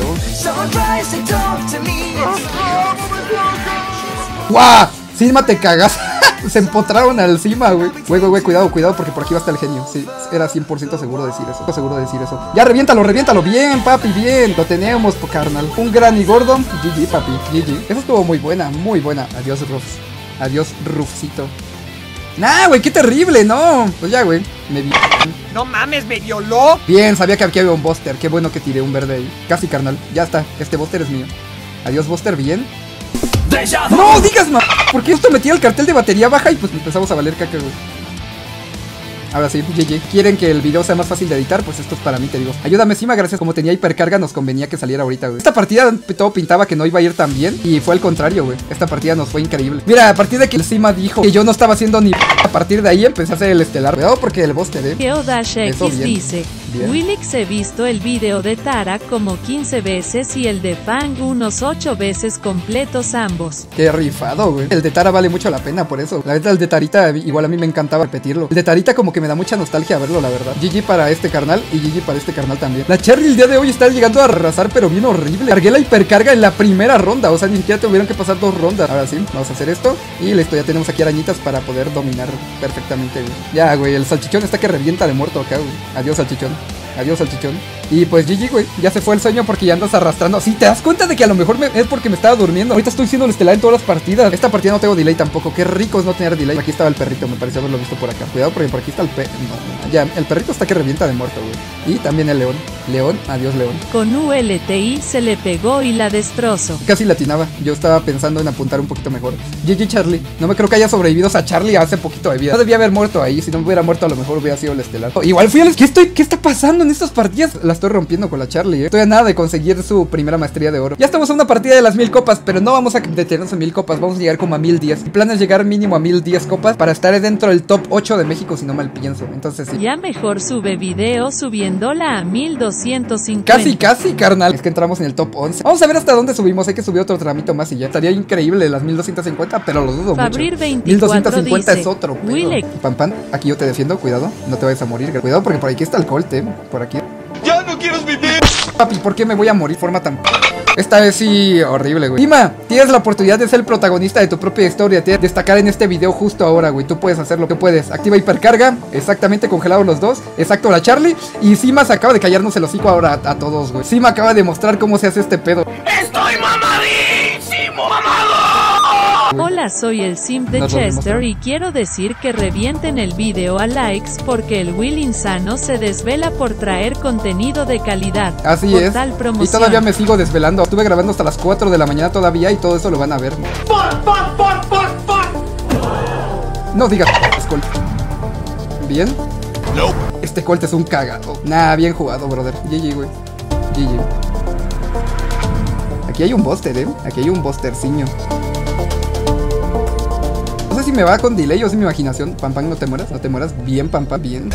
¡Guau! Sima, te cagas. Se empotraron al Sima, güey. Güey, güey, güey, cuidado, cuidado, porque por aquí va a estar el genio. Sí, era cien por ciento seguro decir eso. Seguro de decir eso. Ya, reviéntalo, reviéntalo. Bien, papi, bien. Lo tenemos, carnal. Un gran y gordo. G G, papi. G G. Eso estuvo muy buena, muy buena. Adiós, Rufs. Adiós, Rufcito. Nah, güey, qué terrible, no. Pues ya, güey. Me vi. No mames, me violó. Bien, sabía que aquí había un Buster. Qué bueno que tiré un verde ahí. Casi, carnal. Ya está. Este Buster es mío. Adiós, Buster, bien. No digas, ma. Porque esto metía el cartel de batería baja y pues empezamos a valer caca, güey. Ahora sí, G G. ¿Quieren que el video sea más fácil de editar? Pues esto es para mí, te digo. Ayúdame, Sima, gracias. Como tenía hipercarga, nos convenía que saliera ahorita, güey. Esta partida todo pintaba que no iba a ir tan bien. Y fue al contrario, güey. Esta partida nos fue increíble. Mira, a partir de que el Sima dijo que yo no estaba haciendo ni... A partir de ahí empecé a hacer el estelar. Cuidado porque el Buster, eh. Geodash X dice... Bien. Willix he visto el video de Tara como quince veces y el de Fang unos ocho veces completos ambos. Qué rifado, güey. El de Tara vale mucho la pena por eso. La verdad, el de Tarita igual a mí me encantaba repetirlo. El de Tarita como que me da mucha nostalgia verlo, la verdad. G G para este carnal y G G para este carnal también. La Cherry el día de hoy está llegando a arrasar, pero bien horrible. Cargué la hipercarga en la primera ronda. O sea, ni siquiera tuvieron que pasar dos rondas. Ahora sí, vamos a hacer esto. Y listo, ya tenemos aquí arañitas para poder dominar perfectamente, güey. Ya, güey, el salchichón está que revienta de muerto acá, güey. Adiós, salchichón. Adiós, salchichón. Y pues G G, güey, ya se fue el sueño porque ya andas arrastrando. Sí, te das cuenta de que a lo mejor me, es porque me estaba durmiendo. Ahorita estoy siendo el estelar en todas las partidas. Esta partida no tengo delay tampoco. Qué rico es no tener delay. Aquí estaba el perrito, me pareció haberlo visto por acá. Cuidado porque por aquí está el pe... No, ya, el perrito está que revienta de muerto, güey. Y también el león. León, adiós, león. Con U L T I se le pegó y la destrozó. Casi latinaba. Yo estaba pensando en apuntar un poquito mejor. G G, Charlie. No me creo que haya sobrevivido a Charlie hace poquito de vida. No debía haber muerto ahí. Si no me hubiera muerto, a lo mejor hubiera sido el estelar. Oh, igual fui al... ¿Qué estoy? ¿Qué está pasando? en estas partidas la estoy rompiendo con la Charlie, eh. Estoy a nada de conseguir su primera maestría de oro. Ya estamos en una partida de las mil copas, pero no vamos a detenernos en mil copas. Vamos a llegar como a mil diez. Mi plan es llegar mínimo a mil diez copas para estar dentro del top ocho de México, si no mal pienso. Entonces sí. Ya mejor sube video subiéndola a mil doscientos cincuenta. Casi, casi, carnal. Es que entramos en el top once. Vamos a ver hasta dónde subimos. Hay que subir otro tramito más y ya. Estaría increíble las mil doscientos cincuenta, pero lo dudo Fabrir mucho. veinticuatro mil doscientos cincuenta dice, es otro pedo. Willek. Pam, pam. Aquí yo te defiendo. Cuidado. No te vayas a morir. Cuidado porque por aquí está el colte. Por aquí. ¡Ya no quiero vivir! Papi, ¿por qué me voy a morir de forma tan... Esta vez sí, horrible, güey. Dima, tienes la oportunidad de ser el protagonista de tu propia historia. Te destacar en este video justo ahora, güey. Tú puedes hacerlo, tú puedes. Activa hipercarga. Exactamente, congelados los dos. Exacto, la Charlie. Y Sima se acaba de callarnos el hocico ahora a, a todos, güey. Sima acaba de mostrar cómo se hace este pedo. ¡Estoy mamadísimo! ¡Mamado! Hola, soy el simp de Nos lo Chester demostró. y quiero decir que revienten el video a likes porque el Will Insano se desvela por traer contenido de calidad. Así por es. tal Y promoción. todavía me sigo desvelando. Estuve grabando hasta las cuatro de la mañana todavía y todo eso lo van a ver. ¡Por, por, por, por, por! No digas Colt. ¿Bien? Nope. Este Colt es un cagado. Nah, bien jugado, brother. G G, güey. G G. Aquí hay un buster, eh. Aquí hay un busterciño. No sé si me va con delay o si mi imaginación. Pam, pam, no te mueras, no te mueras. Bien, pam, pam, bien.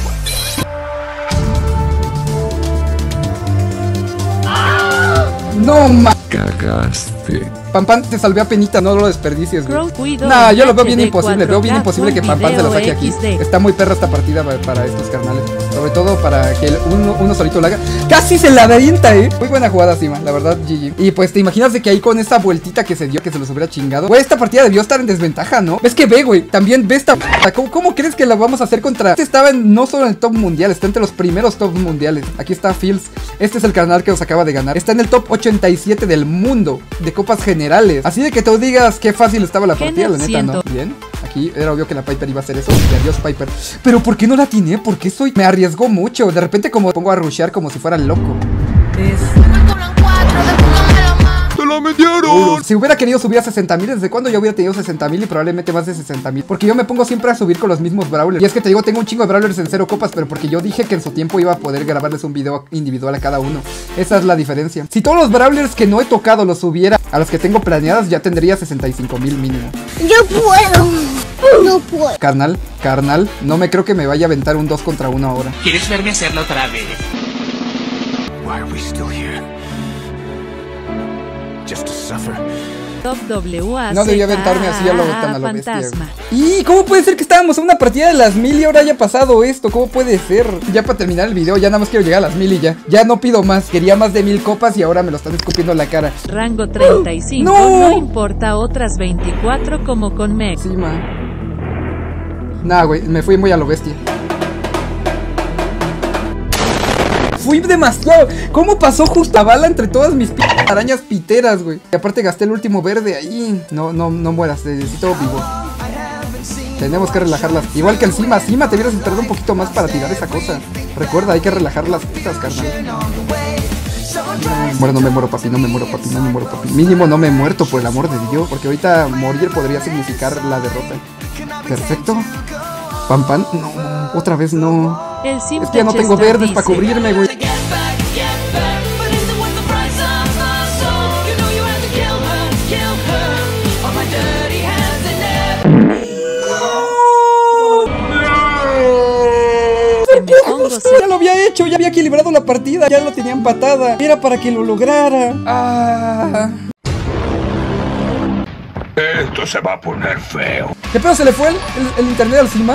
No ma... Cagaste. Pam Pam, te salvé a penita, no lo desperdicies, güey. Crow Cuido Nah, en yo lo veo bien H D imposible, veo bien cuatro K imposible que Pam Pam se la saque aquí. Video equis de. Está muy perra esta partida para, para estos carnales. Sobre todo para que el uno, uno solito la haga. ¡Casi se la avienta, eh! Muy buena jugada, Sima, la verdad, G G. Y pues te imaginas de que ahí con esta vueltita que se dio, que se los hubiera chingado. Güey, esta partida debió estar en desventaja, ¿no? ¿Ves que ve, güey? También ve esta... ¿Cómo, ¿Cómo crees que la vamos a hacer contra...? Este estaba en, no solo en el top mundial, está entre los primeros top mundiales. Aquí está Fields. Este es el carnal que nos acaba de ganar. Está en el top ochenta y siete del mundo de copas generales. Así de que tú digas qué fácil estaba la partida, la neta, ¿no? Bien. Aquí era obvio que la Piper iba a hacer eso. Y adiós, Piper. Pero ¿por qué no la atiné? ¿Por qué soy...? Me arriesgó mucho. De repente como pongo a rushear como si fuera loco. ¡Se la metieron! Si hubiera querido subir a sesenta mil, ¿desde cuándo yo hubiera tenido sesenta mil y probablemente más de sesenta mil? Porque yo me pongo siempre a subir con los mismos brawlers. Y es que te digo, tengo un chingo de brawlers en cero copas, pero porque yo dije que en su tiempo iba a poder grabarles un video individual a cada uno. Esa es la diferencia. Si todos los brawlers que no he tocado los subiera a los que tengo planeadas, ya tendría sesenta y cinco mil mínimo. Yo puedo. No puedo. Carnal, carnal, no me creo que me vaya a aventar un dos contra uno ahora. ¿Quieres verme hacerlo otra vez? Why are we still here? Just to suffer. Top W A No debía aventarme así a lo tan a lo bestia. fantasma. ¿Y cómo puede ser que estábamos en una partida de las mil y ahora haya pasado esto? ¿Cómo puede ser? Ya para terminar el video, ya nada más quiero llegar a las mil y ya. Ya no pido más. Quería más de mil copas y ahora me lo están escupiendo en la cara. Rango treinta y cinco, ¡No! no importa otras veinticuatro como con Meg. Sí, ma. Nah, güey, me fui muy a lo bestia. Fui demasiado. ¿Cómo pasó justo a bala entre todas mis p arañas piteras, güey? Y aparte gasté el último verde ahí. No, no, no mueras, necesito vivo. Tenemos que relajarlas. Igual que el Sima, Sima, te hubieras esperado un poquito más para tirar esa cosa. Recuerda, hay que relajar las putas, carnal. Bueno, no me muero, papi, no me muero, papi, no me muero, papi. Mínimo no me he muerto, por el amor de Dios. Porque ahorita morir podría significar la derrota. Perfecto. Pam, pam, no, otra vez no. El simp Es que ya no de tengo Chester verdes para dice, cubrirme, güey. me pongo Ya lo había hecho, ya había equilibrado la partida, ya lo tenía empatada. Era para que lo lograra. Ah. Esto se va a poner feo. ¿Qué pedo? ¿Se le fue el, el, el internet al Sima?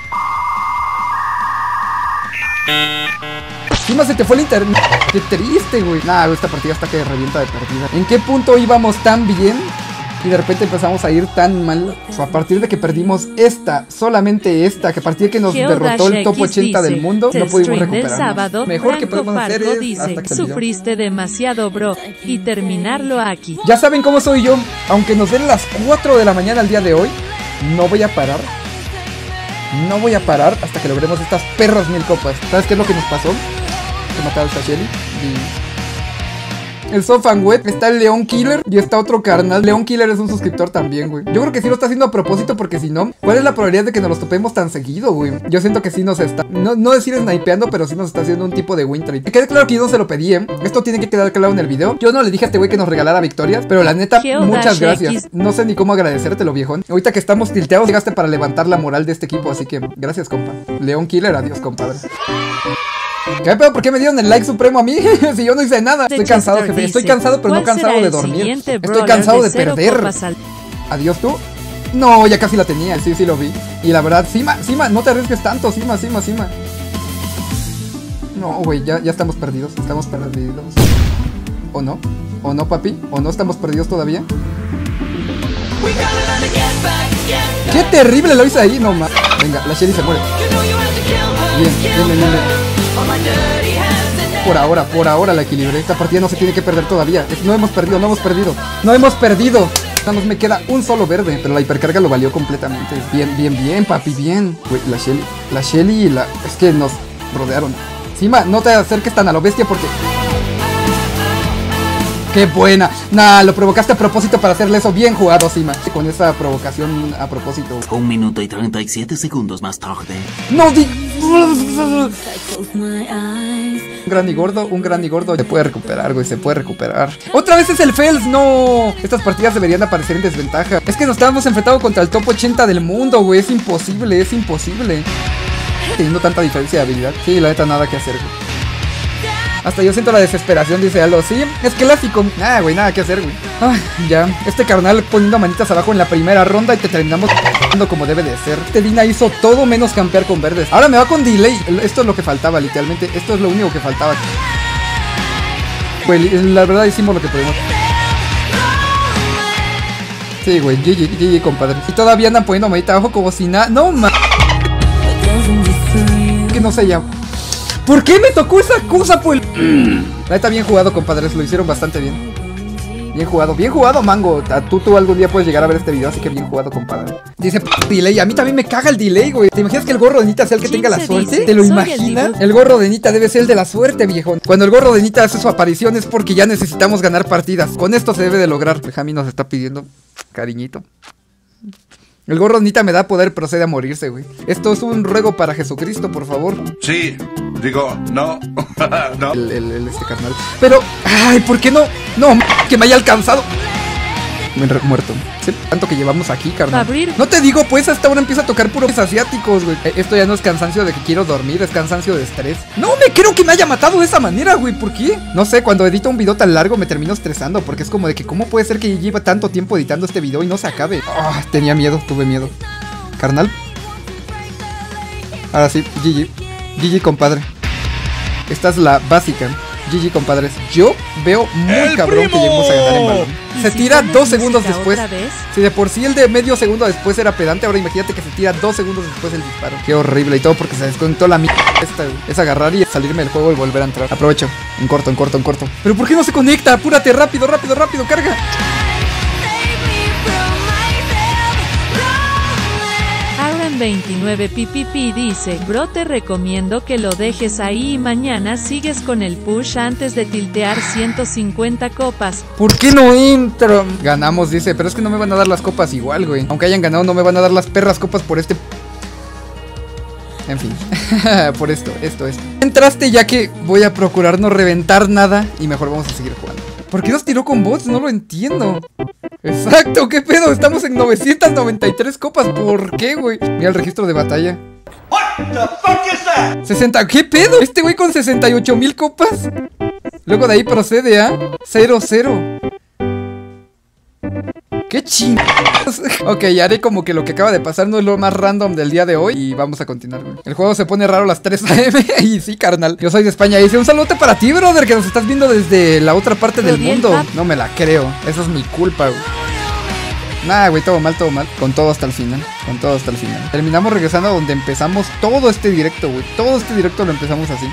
Sima, se te fue el internet. Qué triste, güey. Nah, esta partida está que revienta de partida. ¿En qué punto íbamos tan bien y de repente empezamos a ir tan mal? O sea, a partir de que perdimos esta, solamente esta, que a partir de que nos derrotó el top ochenta del mundo, no pudimos recuperarnos. Mejor que podemos hacer es dice, hasta que se olvidó. sufriste demasiado, bro, y terminarlo aquí. Ya saben cómo soy yo. Aunque nos den las cuatro de la mañana el día de hoy, no voy a parar. No voy a parar hasta que logremos estas perras mil copas. ¿Sabes qué es lo que nos pasó? Que mataron a Shelly. el Sofan Web, está el León Killer y está otro carnal. León Killer es un suscriptor también, güey. Yo creo que sí lo está haciendo a propósito porque si no, ¿cuál es la probabilidad de que nos los topemos tan seguido, güey? Yo siento que sí nos está, no, no decir snipeando, pero sí nos está haciendo un tipo de win trade. Que quede claro que yo no se lo pedí, ¿eh? Esto tiene que quedar claro en el video. Yo no le dije a este güey que nos regalara victorias, pero la neta, muchas gracias. No sé ni cómo agradecértelo, viejón. Ahorita que estamos tilteados, llegaste para levantar la moral de este equipo, así que gracias, compa. León Killer, adiós, compadre. ¿Qué pedo? ¿Por qué me dieron el like supremo a mí? Si yo no hice nada. Estoy cansado, jefe. Estoy cansado, pero no cansado de dormir. Estoy cansado de perder. Adiós, tú. No, ya casi la tenía. Sí, sí lo vi. Y la verdad, Sima, Sima, no te arriesgues tanto. Sima, Sima, Sima. No, güey, ya, ya estamos perdidos. Estamos perdidos. ¿O no? ¿O no, papi? ¿O no estamos perdidos todavía? ¡Qué terrible lo hice ahí! No, ma. Venga, la Shelly se muere. Bien, bien, bien, bien. Por ahora, por ahora la equilibré. Esta partida no se tiene que perder todavía. No hemos perdido, no hemos perdido. No hemos perdido. Nos me queda un solo verde, pero la hipercarga lo valió completamente. Bien, bien, bien, papi, bien. Güey, la Shelly, la Shelly y la... Es que nos rodearon. Sima, no te acerques tan a lo bestia porque... ¡Qué buena! Nah, lo provocaste a propósito para hacerle eso. Bien jugado, Sima. Con esa provocación a propósito. Un minuto y treinta y siete segundos más tarde. ¡No! Di un gran y gordo, un gran y gordo. Se puede recuperar, güey, se puede recuperar. ¡Otra vez es el Fels! ¡No! Estas partidas deberían aparecer en desventaja. Es que nos estábamos enfrentando contra el top ochenta del mundo, güey. Es imposible, es imposible. Teniendo tanta diferencia de habilidad. Sí, la neta, nada que hacer, güey. Hasta yo siento la desesperación, dice Aldo. Sí, es clásico. Nada, güey, nada que hacer, güey. Ay, ya. Este carnal poniendo manitas abajo en la primera ronda y te terminamos como debe de ser. Este Dina hizo todo menos campear con verdes. Ahora me va con delay. Esto es lo que faltaba, literalmente. Esto es lo único que faltaba. Güey, la verdad hicimos lo que pudimos. Sí, güey, G G, G G, compadre. Y todavía andan poniendo manita abajo como si nada. No, ma. Que no sé ya. ¿Por qué me tocó esa cosa, pues? La neta, bien jugado, compadres. Lo hicieron bastante bien. Bien jugado, bien jugado, Mango. Tú, tú algún día puedes llegar a ver este video, así que bien jugado, compadre. Dice, delay. A mí también me caga el delay, güey. ¿Te imaginas que el gorro de Nita sea el que tenga la suerte? ¿Te lo imaginas? El gorro de Nita debe ser el de la suerte, viejón. Cuando el gorro de Nita hace su aparición es porque ya necesitamos ganar partidas. Con esto se debe de lograr. Benjamín nos está pidiendo cariñito. El gorro de Nita me da poder, procede a morirse, güey. Esto es un ruego para Jesucristo, por favor. Sí, digo, no. No. El, el, el, este carnal. Pero, ay, ¿por qué no? No, que me haya alcanzado. Me he muerto. ¿Sí? Tanto que llevamos aquí, carnal. No te digo, pues hasta ahora empieza a tocar puros asiáticos, güey. Esto ya no es cansancio de que quiero dormir, es cansancio de estrés. No me creo que me haya matado de esa manera, güey. ¿Por qué? No sé, cuando edito un video tan largo me termino estresando, porque es como de que cómo puede ser que lleva tanto tiempo editando este video y no se acabe. Oh, tenía miedo, tuve miedo. Carnal. Ahora sí, G G. G G, compadre. Esta es la básica. G G, compadres. Yo veo muy ¡El cabrón primo! Que lleguemos a ganar en balón. Se tira dos segundos después. Si de por sí el de medio segundo después era pedante, ahora imagínate que se tira dos segundos después el disparo. Qué horrible. Y todo porque se desconectó la mierda. Esta, es agarrar y salirme del juego y volver a entrar. Aprovecho. En corto, en corto, en corto. ¿Pero por qué no se conecta? Apúrate, rápido, rápido, rápido. Carga. veintinueve P P P dice, bro, te recomiendo que lo dejes ahí y mañana sigues con el push antes de tiltear ciento cincuenta copas. ¿Por qué no entro? Ganamos, dice, pero es que no me van a dar las copas igual, güey. Aunque hayan ganado, no me van a dar las perras copas por este... En fin, por esto, esto, esto. Entraste ya que voy a procurar no reventar nada y mejor vamos a seguir jugando. ¿Por qué nos tiró con bots? No lo entiendo. Exacto, ¿qué pedo? Estamos en novecientas noventa y tres copas. ¿Por qué, güey? Mira el registro de batalla. What the fuck is that? sesenta, ¿qué pedo? Este güey con sesenta y ocho mil copas. Luego de ahí procede a cero cero. ¡Qué chingados! Ok, haré como que lo que acaba de pasar no es lo más random del día de hoy. Y vamos a continuar, güey. El juego se pone raro a las tres a eme. Y sí, carnal. Yo soy de España. Y dice, un saludo para ti, brother, que nos estás viendo desde la otra parte del mundo. No me la creo. Esa es mi culpa, güey. Nah, güey, todo mal, todo mal. Con todo hasta el final. Con todo hasta el final. Terminamos regresando a donde empezamos todo este directo, güey. Todo este directo lo empezamos así.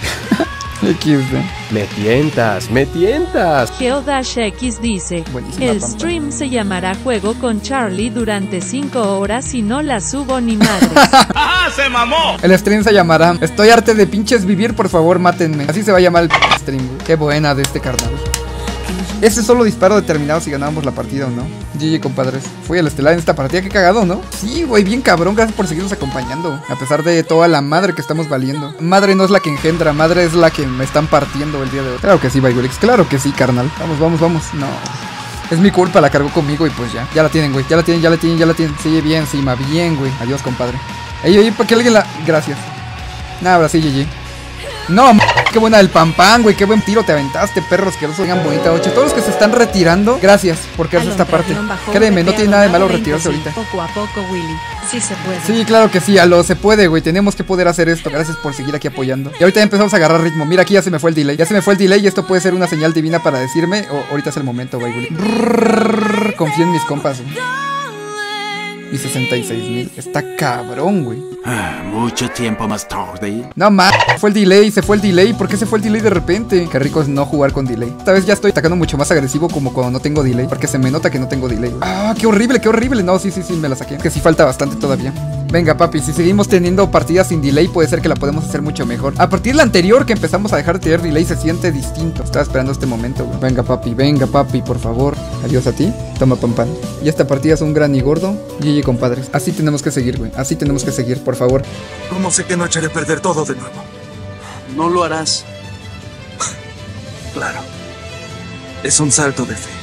Me tientas, me tientas. GeoDashX dice, buenísima, el pampa. Stream se llamará Juego con Charlie durante cinco horas y no la subo ni madre. ¡Ajá, se mamó! El stream se llamará Estoy arte de pinches vivir, por favor, mátenme. Así se va a llamar el stream, güey. Qué buena de este carnal. Ese solo disparo determinado si ganábamos la partida o no. G G, compadres. Fui el estelar en esta partida, qué cagado, ¿no? Sí, güey, bien cabrón, gracias por seguirnos acompañando. A pesar de toda la madre que estamos valiendo. Madre no es la que engendra, madre es la que me están partiendo el día de hoy. Claro que sí, Baigulix, claro que sí, carnal. Vamos, vamos, vamos. No. Es mi culpa, la cargó conmigo y pues ya. Ya la tienen, güey, ya la tienen, ya la tienen, ya la tienen. Sí, bien, Sima, bien, güey. Adiós, compadre. Ey, oye, ¿para qué alguien la...? Gracias. Nah, ahora sí, G G. No, m qué buena el pam pam, güey, qué buen tiro te aventaste, perros asquerosos. Tengan bonita noche. Todos los que se están retirando, gracias por quedarse esta parte. Créeme, no tiene nada de malo retirarse ahorita. Poco a poco, Willy. Sí se puede. Sí, claro que sí, a lo se puede, güey. Tenemos que poder hacer esto. Gracias por seguir aquí apoyando. Y ahorita ya empezamos a agarrar ritmo. Mira, aquí ya se me fue el delay. Ya se me fue el delay y esto puede ser una señal divina para decirme, oh, ahorita es el momento, güey. Confío en mis compas, güey. Y sesenta y seis mil. Está cabrón, güey. Ah, mucho tiempo más tarde. No más, fue el delay, se fue el delay. ¿Por qué se fue el delay de repente? Qué rico es no jugar con delay. Esta vez ya estoy atacando mucho más agresivo como cuando no tengo delay, porque se me nota que no tengo delay. Ah, qué horrible, qué horrible. No, sí, sí, sí, me la saqué. Que sí falta bastante todavía. Venga, papi, si seguimos teniendo partidas sin delay, puede ser que la podemos hacer mucho mejor. A partir de la anterior que empezamos a dejar de tener delay, se siente distinto. Estaba esperando este momento, güey. Venga, papi, venga, papi, por favor. Adiós a ti. Toma, pam, pam. Y esta partida es un gran y gordo. G G, compadres. Así tenemos que seguir, güey. Así tenemos que seguir, por favor. ¿Cómo sé que no echaré a perder todo de nuevo? No lo harás. Claro. Es un salto de fe.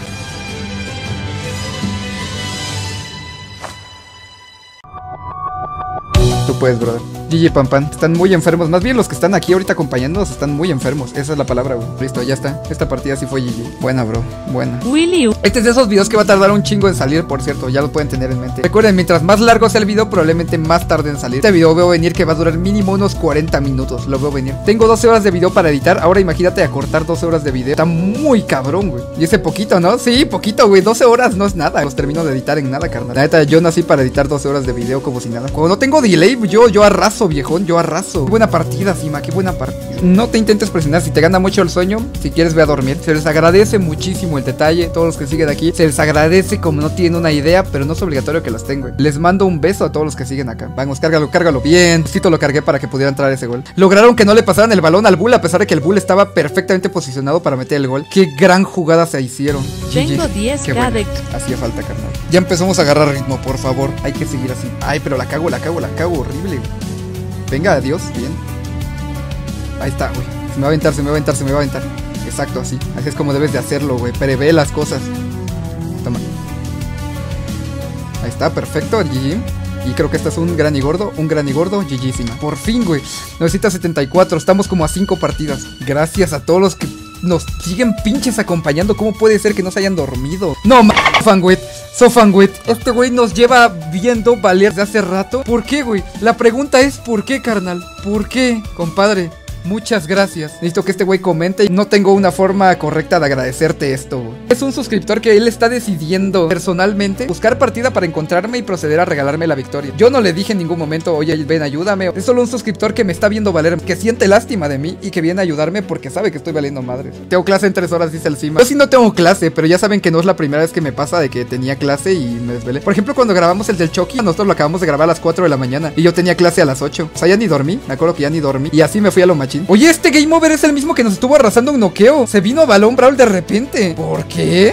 Tú puedes, brother. G G, pam, pam. Están muy enfermos. Más bien los que están aquí ahorita acompañándonos están muy enfermos. Esa es la palabra, güey. Listo, ya está. Esta partida sí fue G G. Buena, bro. Buena. Willy. Este es de esos videos que va a tardar un chingo en salir, por cierto. Ya lo pueden tener en mente. Recuerden, mientras más largo sea el video, probablemente más tarde en salir. Este video veo venir que va a durar mínimo unos cuarenta minutos. Lo veo venir. Tengo doce horas de video para editar. Ahora imagínate acortar doce horas de video. Está muy cabrón, güey. Y ese poquito, ¿no? Sí, poquito, güey. doce horas no es nada. Los termino de editar en nada, carnal. La neta, yo nací para editar doce horas de video como si nada. Cuando no tengo delay, yo, yo arraso, viejón. Yo arraso. Qué buena partida, Sima, qué buena partida. No te intentes presionar, si te gana mucho el sueño, si quieres ve a dormir. Se les agradece muchísimo el detalle, todos los que siguen aquí. Se les agradece como no tienen una idea, pero no es obligatorio que las tengan. Les mando un beso a todos los que siguen acá. Vamos, cárgalo, cárgalo. Bien, Cito lo cargué para que pudiera entrar ese gol. Lograron que no le pasaran el balón al Bull, a pesar de que el Bull estaba perfectamente posicionado para meter el gol. Qué gran jugada se hicieron. Tengo diez K de... Hacía falta, carnal. Ya empezamos a agarrar ritmo, por favor. Hay que seguir así. Ay, pero la cago, la cago, la cago. Horrible. Venga, adiós, bien. Ahí está, güey. Se me va a aventar, se me va a aventar, se me va a aventar. Exacto, así. Así es como debes de hacerlo, güey. Prevé las cosas. Toma. Ahí está, perfecto, G G. Y creo que este es un gran y gordo, un gran y gordo, G G, Sima. Por fin, güey. novecientos setenta y cuatro, estamos como a cinco partidas. Gracias a todos los que nos siguen pinches acompañando. ¿Cómo puede ser que no se hayan dormido? No, ma... Fanwit. Sofanwit, este güey nos lleva viendo valer de hace rato. ¿Por qué, güey? La pregunta es ¿por qué, carnal? ¿Por qué, compadre? Muchas gracias. Necesito que este güey comente. No tengo una forma correcta de agradecerte esto, güey. Es un suscriptor que él está decidiendo personalmente buscar partida para encontrarme y proceder a regalarme la victoria. Yo no le dije en ningún momento, oye, ven, ayúdame. Es solo un suscriptor que me está viendo valer, que siente lástima de mí y que viene a ayudarme porque sabe que estoy valiendo madres. Tengo clase en tres horas, dice el Sima. Yo sí no tengo clase, pero ya saben que no es la primera vez que me pasa de que tenía clase y me desvelé. Por ejemplo, cuando grabamos el del Chucky, nosotros lo acabamos de grabar a las cuatro de la mañana y yo tenía clase a las ocho. O sea, ya ni dormí. Me acuerdo que ya ni dormí. Y así me fui a lo machín. Oye, este Game Over es el mismo que nos estuvo arrasando un noqueo. Se vino a Balón Brawl de repente. ¿Por qué?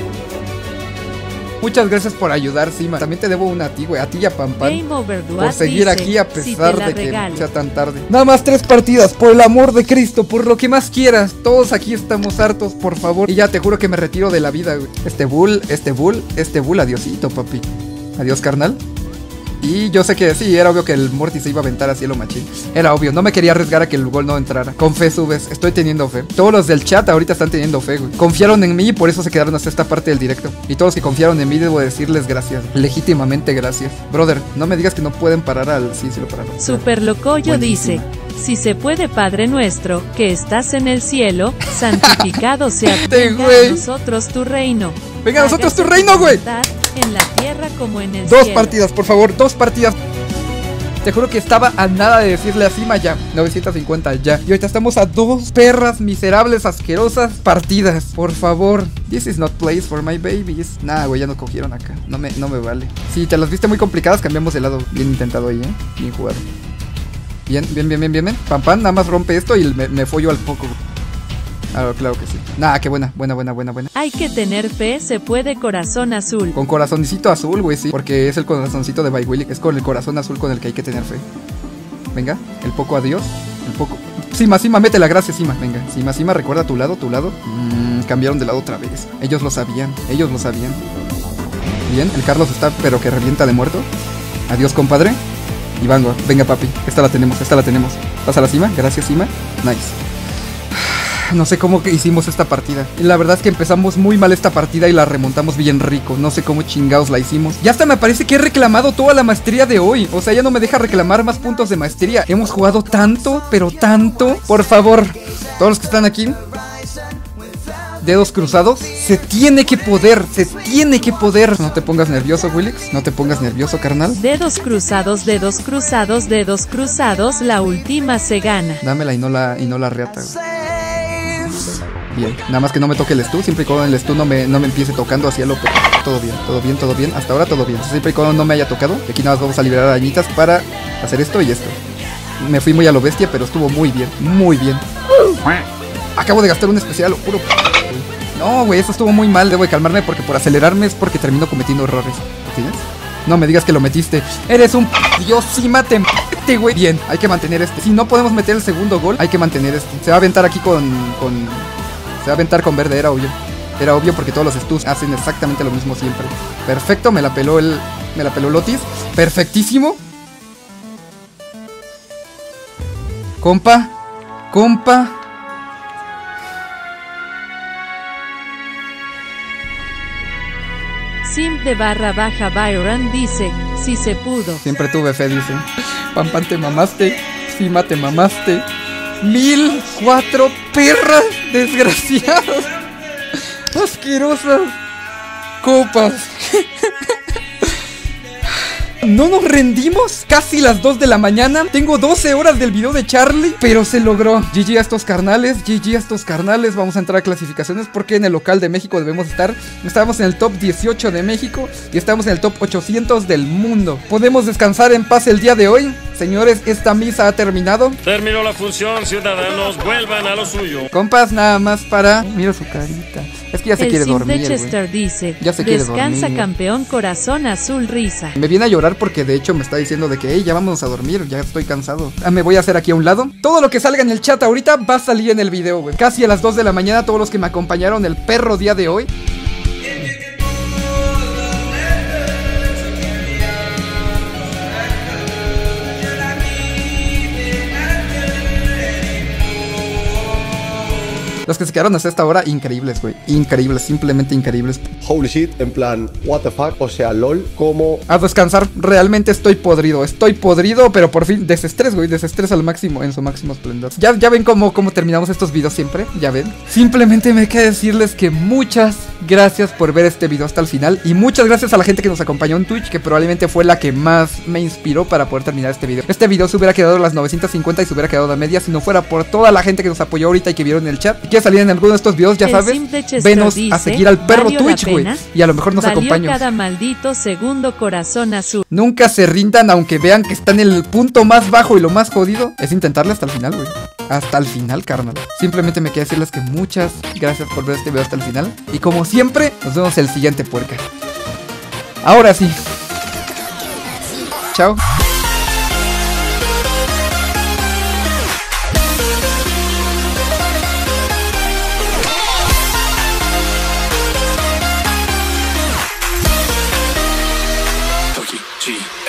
Muchas gracias por ayudar, Sima. También te debo una a ti, güey. A ti y a Pam Pam. Por seguir dice, aquí a pesar si de que regalo. sea tan tarde. Nada más tres partidas, por el amor de Cristo, por lo que más quieras. Todos aquí estamos hartos, por favor. Y ya te juro que me retiro de la vida, güey. Este Bull, este Bull, este Bull. Adiosito, papi. Adiós, carnal. Y yo sé que sí, era obvio que el Morty se iba a aventar así a lo machín. Era obvio, no me quería arriesgar a que el gol no entrara. Con fe subes, estoy teniendo fe. Todos los del chat ahorita están teniendo fe, güey. Confiaron en mí y por eso se quedaron hasta esta parte del directo. Y todos los que confiaron en mí debo decirles gracias. Legítimamente gracias. Brother, no me digas que no pueden parar al... Sí, sí lo pararon. Super Locoyo dice... Si se puede, Padre nuestro, que estás en el cielo, santificado sea venga a nosotros tu reino. Venga a nosotros tu reino, güey. En la tierra como en el Dos cielo. partidas, por favor, dos partidas. Te juro que estaba a nada de decirle a Sima ya. novecientos cincuenta ya. Y ahorita estamos a dos perras miserables, asquerosas partidas. Por favor. This is not place for my babies. Nah, güey, ya nos cogieron acá. No me, no me vale. Si te las viste muy complicadas, cambiamos de lado. Bien intentado ahí, eh. Bien jugado. Bien, bien, bien, bien, bien, bien. Pam, pam, nada más rompe esto y me, me follo al poco. Ah, claro que sí. Nah, qué buena, buena, buena, buena, buena. Hay que tener fe, se puede corazón azul. Con corazoncito azul, güey, sí. Porque es el corazoncito de By Willy. Es con el corazón azul con el que hay que tener fe. Venga, el poco adiós. El poco... Sima, Sima, métela, gracias, Sima. Venga, Sima, Sima, recuerda tu lado, tu lado. Mm, cambiaron de lado otra vez. Ellos lo sabían, ellos lo sabían. Bien, el Carlos está, pero que revienta de muerto. Adiós, compadre. Y vango, venga, papi. Esta la tenemos, esta la tenemos. Pasa la Sima, gracias, Sima. Nice. No sé cómo que hicimos esta partida. La verdad es que empezamos muy mal esta partida y la remontamos bien rico. No sé cómo chingados la hicimos. Ya hasta me parece que he reclamado toda la maestría de hoy. O sea, ya no me deja reclamar más puntos de maestría. Hemos jugado tanto, pero tanto. Por favor, todos los que están aquí, dedos cruzados. Se tiene que poder, se tiene que poder. No te pongas nervioso, Willix. No te pongas nervioso, carnal. Dedos cruzados, dedos cruzados, dedos cruzados. La última se gana. Dámela y no la, y no la reata, güey. Bien, nada más que no me toque el stun. Siempre y cuando el stun no me, no me empiece tocando hacia lo... Todo bien, todo bien, todo bien. Hasta ahora todo bien. Siempre y cuando no me haya tocado. Y aquí nada más vamos a liberar arañitas para hacer esto y esto. Me fui muy a lo bestia, pero estuvo muy bien, muy bien. Acabo de gastar un especial, lo juro. No, güey, eso estuvo muy mal. Debo de calmarme porque por acelerarme es porque termino cometiendo errores. ¿Entiendes? No me digas que lo metiste. Eres un... Dios, sí, mate, mate, güey. Bien, hay que mantener este. Si no podemos meter el segundo gol, hay que mantener este. Se va a aventar aquí con... con... Se va a aventar con verde, era obvio. Era obvio porque todos los stuns hacen exactamente lo mismo siempre. Perfecto, me la peló el... Me la peló Lotis. Perfectísimo. Compa. Compa. Sim de barra baja Byron dice, si se pudo. Siempre tuve fe, dice. Pampan, te mamaste. Sima, te mamaste. Mil cuatro perras desgraciadas. Asquerosas. Copas. No nos rendimos. Casi las dos de la mañana. Tengo doce horas del video de Charlie, pero se logró. G G a estos carnales. G G a estos carnales. Vamos a entrar a clasificaciones porque en el local de México debemos estar. Estábamos en el top dieciocho de México y estamos en el top ochocientos del mundo. Podemos descansar en paz el día de hoy. Señores, esta misa ha terminado. Terminó la función, ciudadanos. Vuelvan a lo suyo. Compas, nada más para... Mira su carita. Es que ya se el quiere Sim dormir, de Chester güey. dice, ya se quiere descansa dormir. Campeón, corazón azul, risa. Me viene a llorar porque de hecho me está diciendo de que, hey, ya vámonos a dormir, ya estoy cansado. Ah, me voy a hacer aquí a un lado. Todo lo que salga en el chat ahorita va a salir en el video, güey. Casi a las dos de la mañana, todos los que me acompañaron el perro día de hoy. Los que se quedaron hasta esta hora, increíbles, güey. Increíbles, simplemente increíbles. Holy shit, en plan, what the fuck, o sea, lol, como... A descansar, realmente estoy podrido. Estoy podrido, pero por fin, desestrés, güey. Desestrés al máximo, en su máximo esplendor. Ya, ya ven cómo, cómo terminamos estos videos siempre, ya ven. Simplemente me queda decirles que muchas gracias por ver este video hasta el final. Y muchas gracias a la gente que nos acompañó en Twitch, que probablemente fue la que más me inspiró para poder terminar este video. Este video se hubiera quedado a las novecientos cincuenta y se hubiera quedado a media si no fuera por toda la gente que nos apoyó ahorita y que vieron en el chat. Y que salir en alguno de estos videos, ya el sabes, venos dice, a seguir al perro Twitch, güey. Y a lo mejor nos valió acompañan. Cada maldito segundo, corazón azul. Nunca se rindan, aunque vean que están en el punto más bajo y lo más jodido. Es intentarle hasta el final, güey. Hasta el final, carnal. Simplemente me queda decirles que muchas gracias por ver este video hasta el final. Y como siempre, nos vemos el siguiente, puerca. Ahora sí. Chao. G.